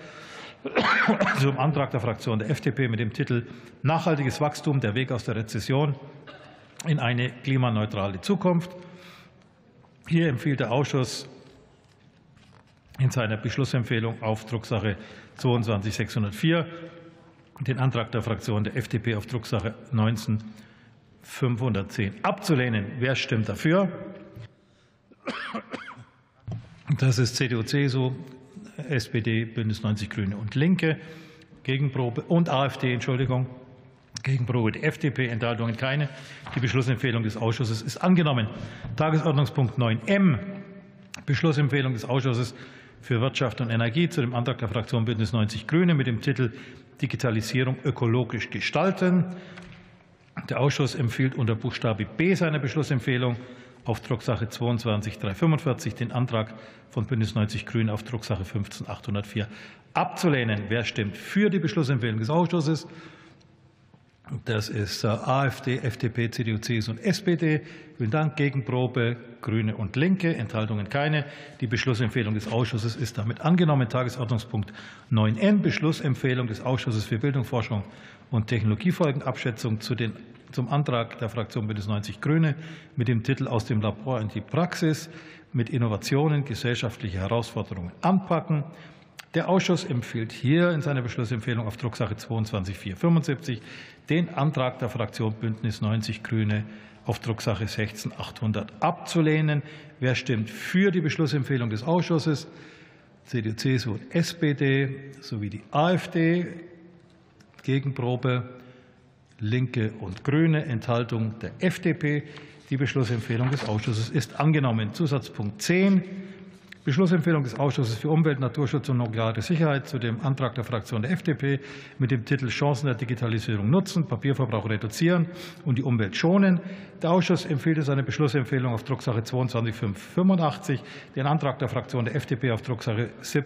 zum Antrag der Fraktion der FDP mit dem Titel Nachhaltiges Wachstum, der Weg aus der Rezession in eine klimaneutrale Zukunft. Hier empfiehlt der Ausschuss in seiner Beschlussempfehlung auf Drucksache 22604 den Antrag der Fraktion der FDP auf Drucksache 19510 abzulehnen. Wer stimmt dafür? Das ist CDU, CSU, SPD, Bündnis 90 Grüne und Linke. Gegenprobe und AfD, Entschuldigung. Gegenprobe die FDP, Enthaltungen keine. Die Beschlussempfehlung des Ausschusses ist angenommen. Tagesordnungspunkt 9m. Beschlussempfehlung des Ausschusses für Wirtschaft und Energie zu dem Antrag der Fraktion Bündnis 90 Grüne mit dem Titel Digitalisierung ökologisch gestalten. Der Ausschuss empfiehlt unter Buchstabe B seiner Beschlussempfehlung auf Drucksache 22345 den Antrag von Bündnis 90 Grünen auf Drucksache 15804 abzulehnen. Wer stimmt für die Beschlussempfehlung des Ausschusses? Das ist AfD, FDP, CDU, CSU und SPD. Vielen Dank. Gegenprobe Grüne und Linke. Enthaltungen keine. Die Beschlussempfehlung des Ausschusses ist damit angenommen. Tagesordnungspunkt 9n. Beschlussempfehlung des Ausschusses für Bildung, Forschung und Technologiefolgenabschätzung zum Antrag der Fraktion Bündnis 90 Grüne mit dem Titel Aus dem Labor in die Praxis mit Innovationen gesellschaftliche Herausforderungen anpacken. Der Ausschuss empfiehlt hier in seiner Beschlussempfehlung auf Drucksache 22475 den Antrag der Fraktion Bündnis 90 Grüne auf Drucksache 16800 abzulehnen. Wer stimmt für die Beschlussempfehlung des Ausschusses? CDU, CSU und SPD sowie die AfD. Gegenprobe Linke und Grüne. Enthaltung der FDP. Die Beschlussempfehlung des Ausschusses ist angenommen. Zusatzpunkt 10. Beschlussempfehlung des Ausschusses für Umwelt, Naturschutz und nukleare Sicherheit zu dem Antrag der Fraktion der FDP mit dem Titel Chancen der Digitalisierung nutzen, Papierverbrauch reduzieren und die Umwelt schonen. Der Ausschuss empfiehlt seine Beschlussempfehlung auf Drucksache 22585 den Antrag der Fraktion der FDP auf Drucksache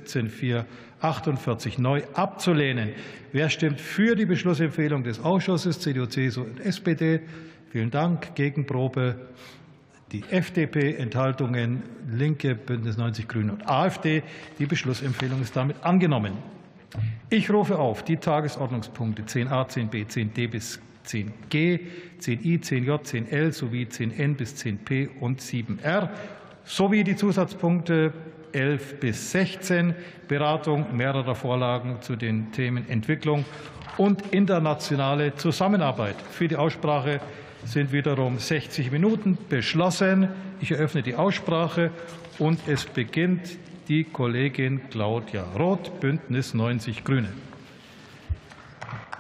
17448 neu abzulehnen. Wer stimmt für die Beschlussempfehlung des Ausschusses? CDU, CSU und SPD. Vielen Dank. Gegenprobe die FDP, Enthaltungen Linke, Bündnis 90 Grüne und AfD. Die Beschlussempfehlung ist damit angenommen. Ich rufe auf die Tagesordnungspunkte 10a, 10b, 10d bis 10g, 10i, 10j, 10l sowie 10n bis 10p und 7r sowie die Zusatzpunkte 11 bis 16, Beratung mehrerer Vorlagen zu den Themen Entwicklung und internationale Zusammenarbeit. Für die Aussprache sind wiederum 60 Minuten beschlossen. Ich eröffne die Aussprache und es beginnt die Kollegin Claudia Roth, Bündnis 90 Grüne.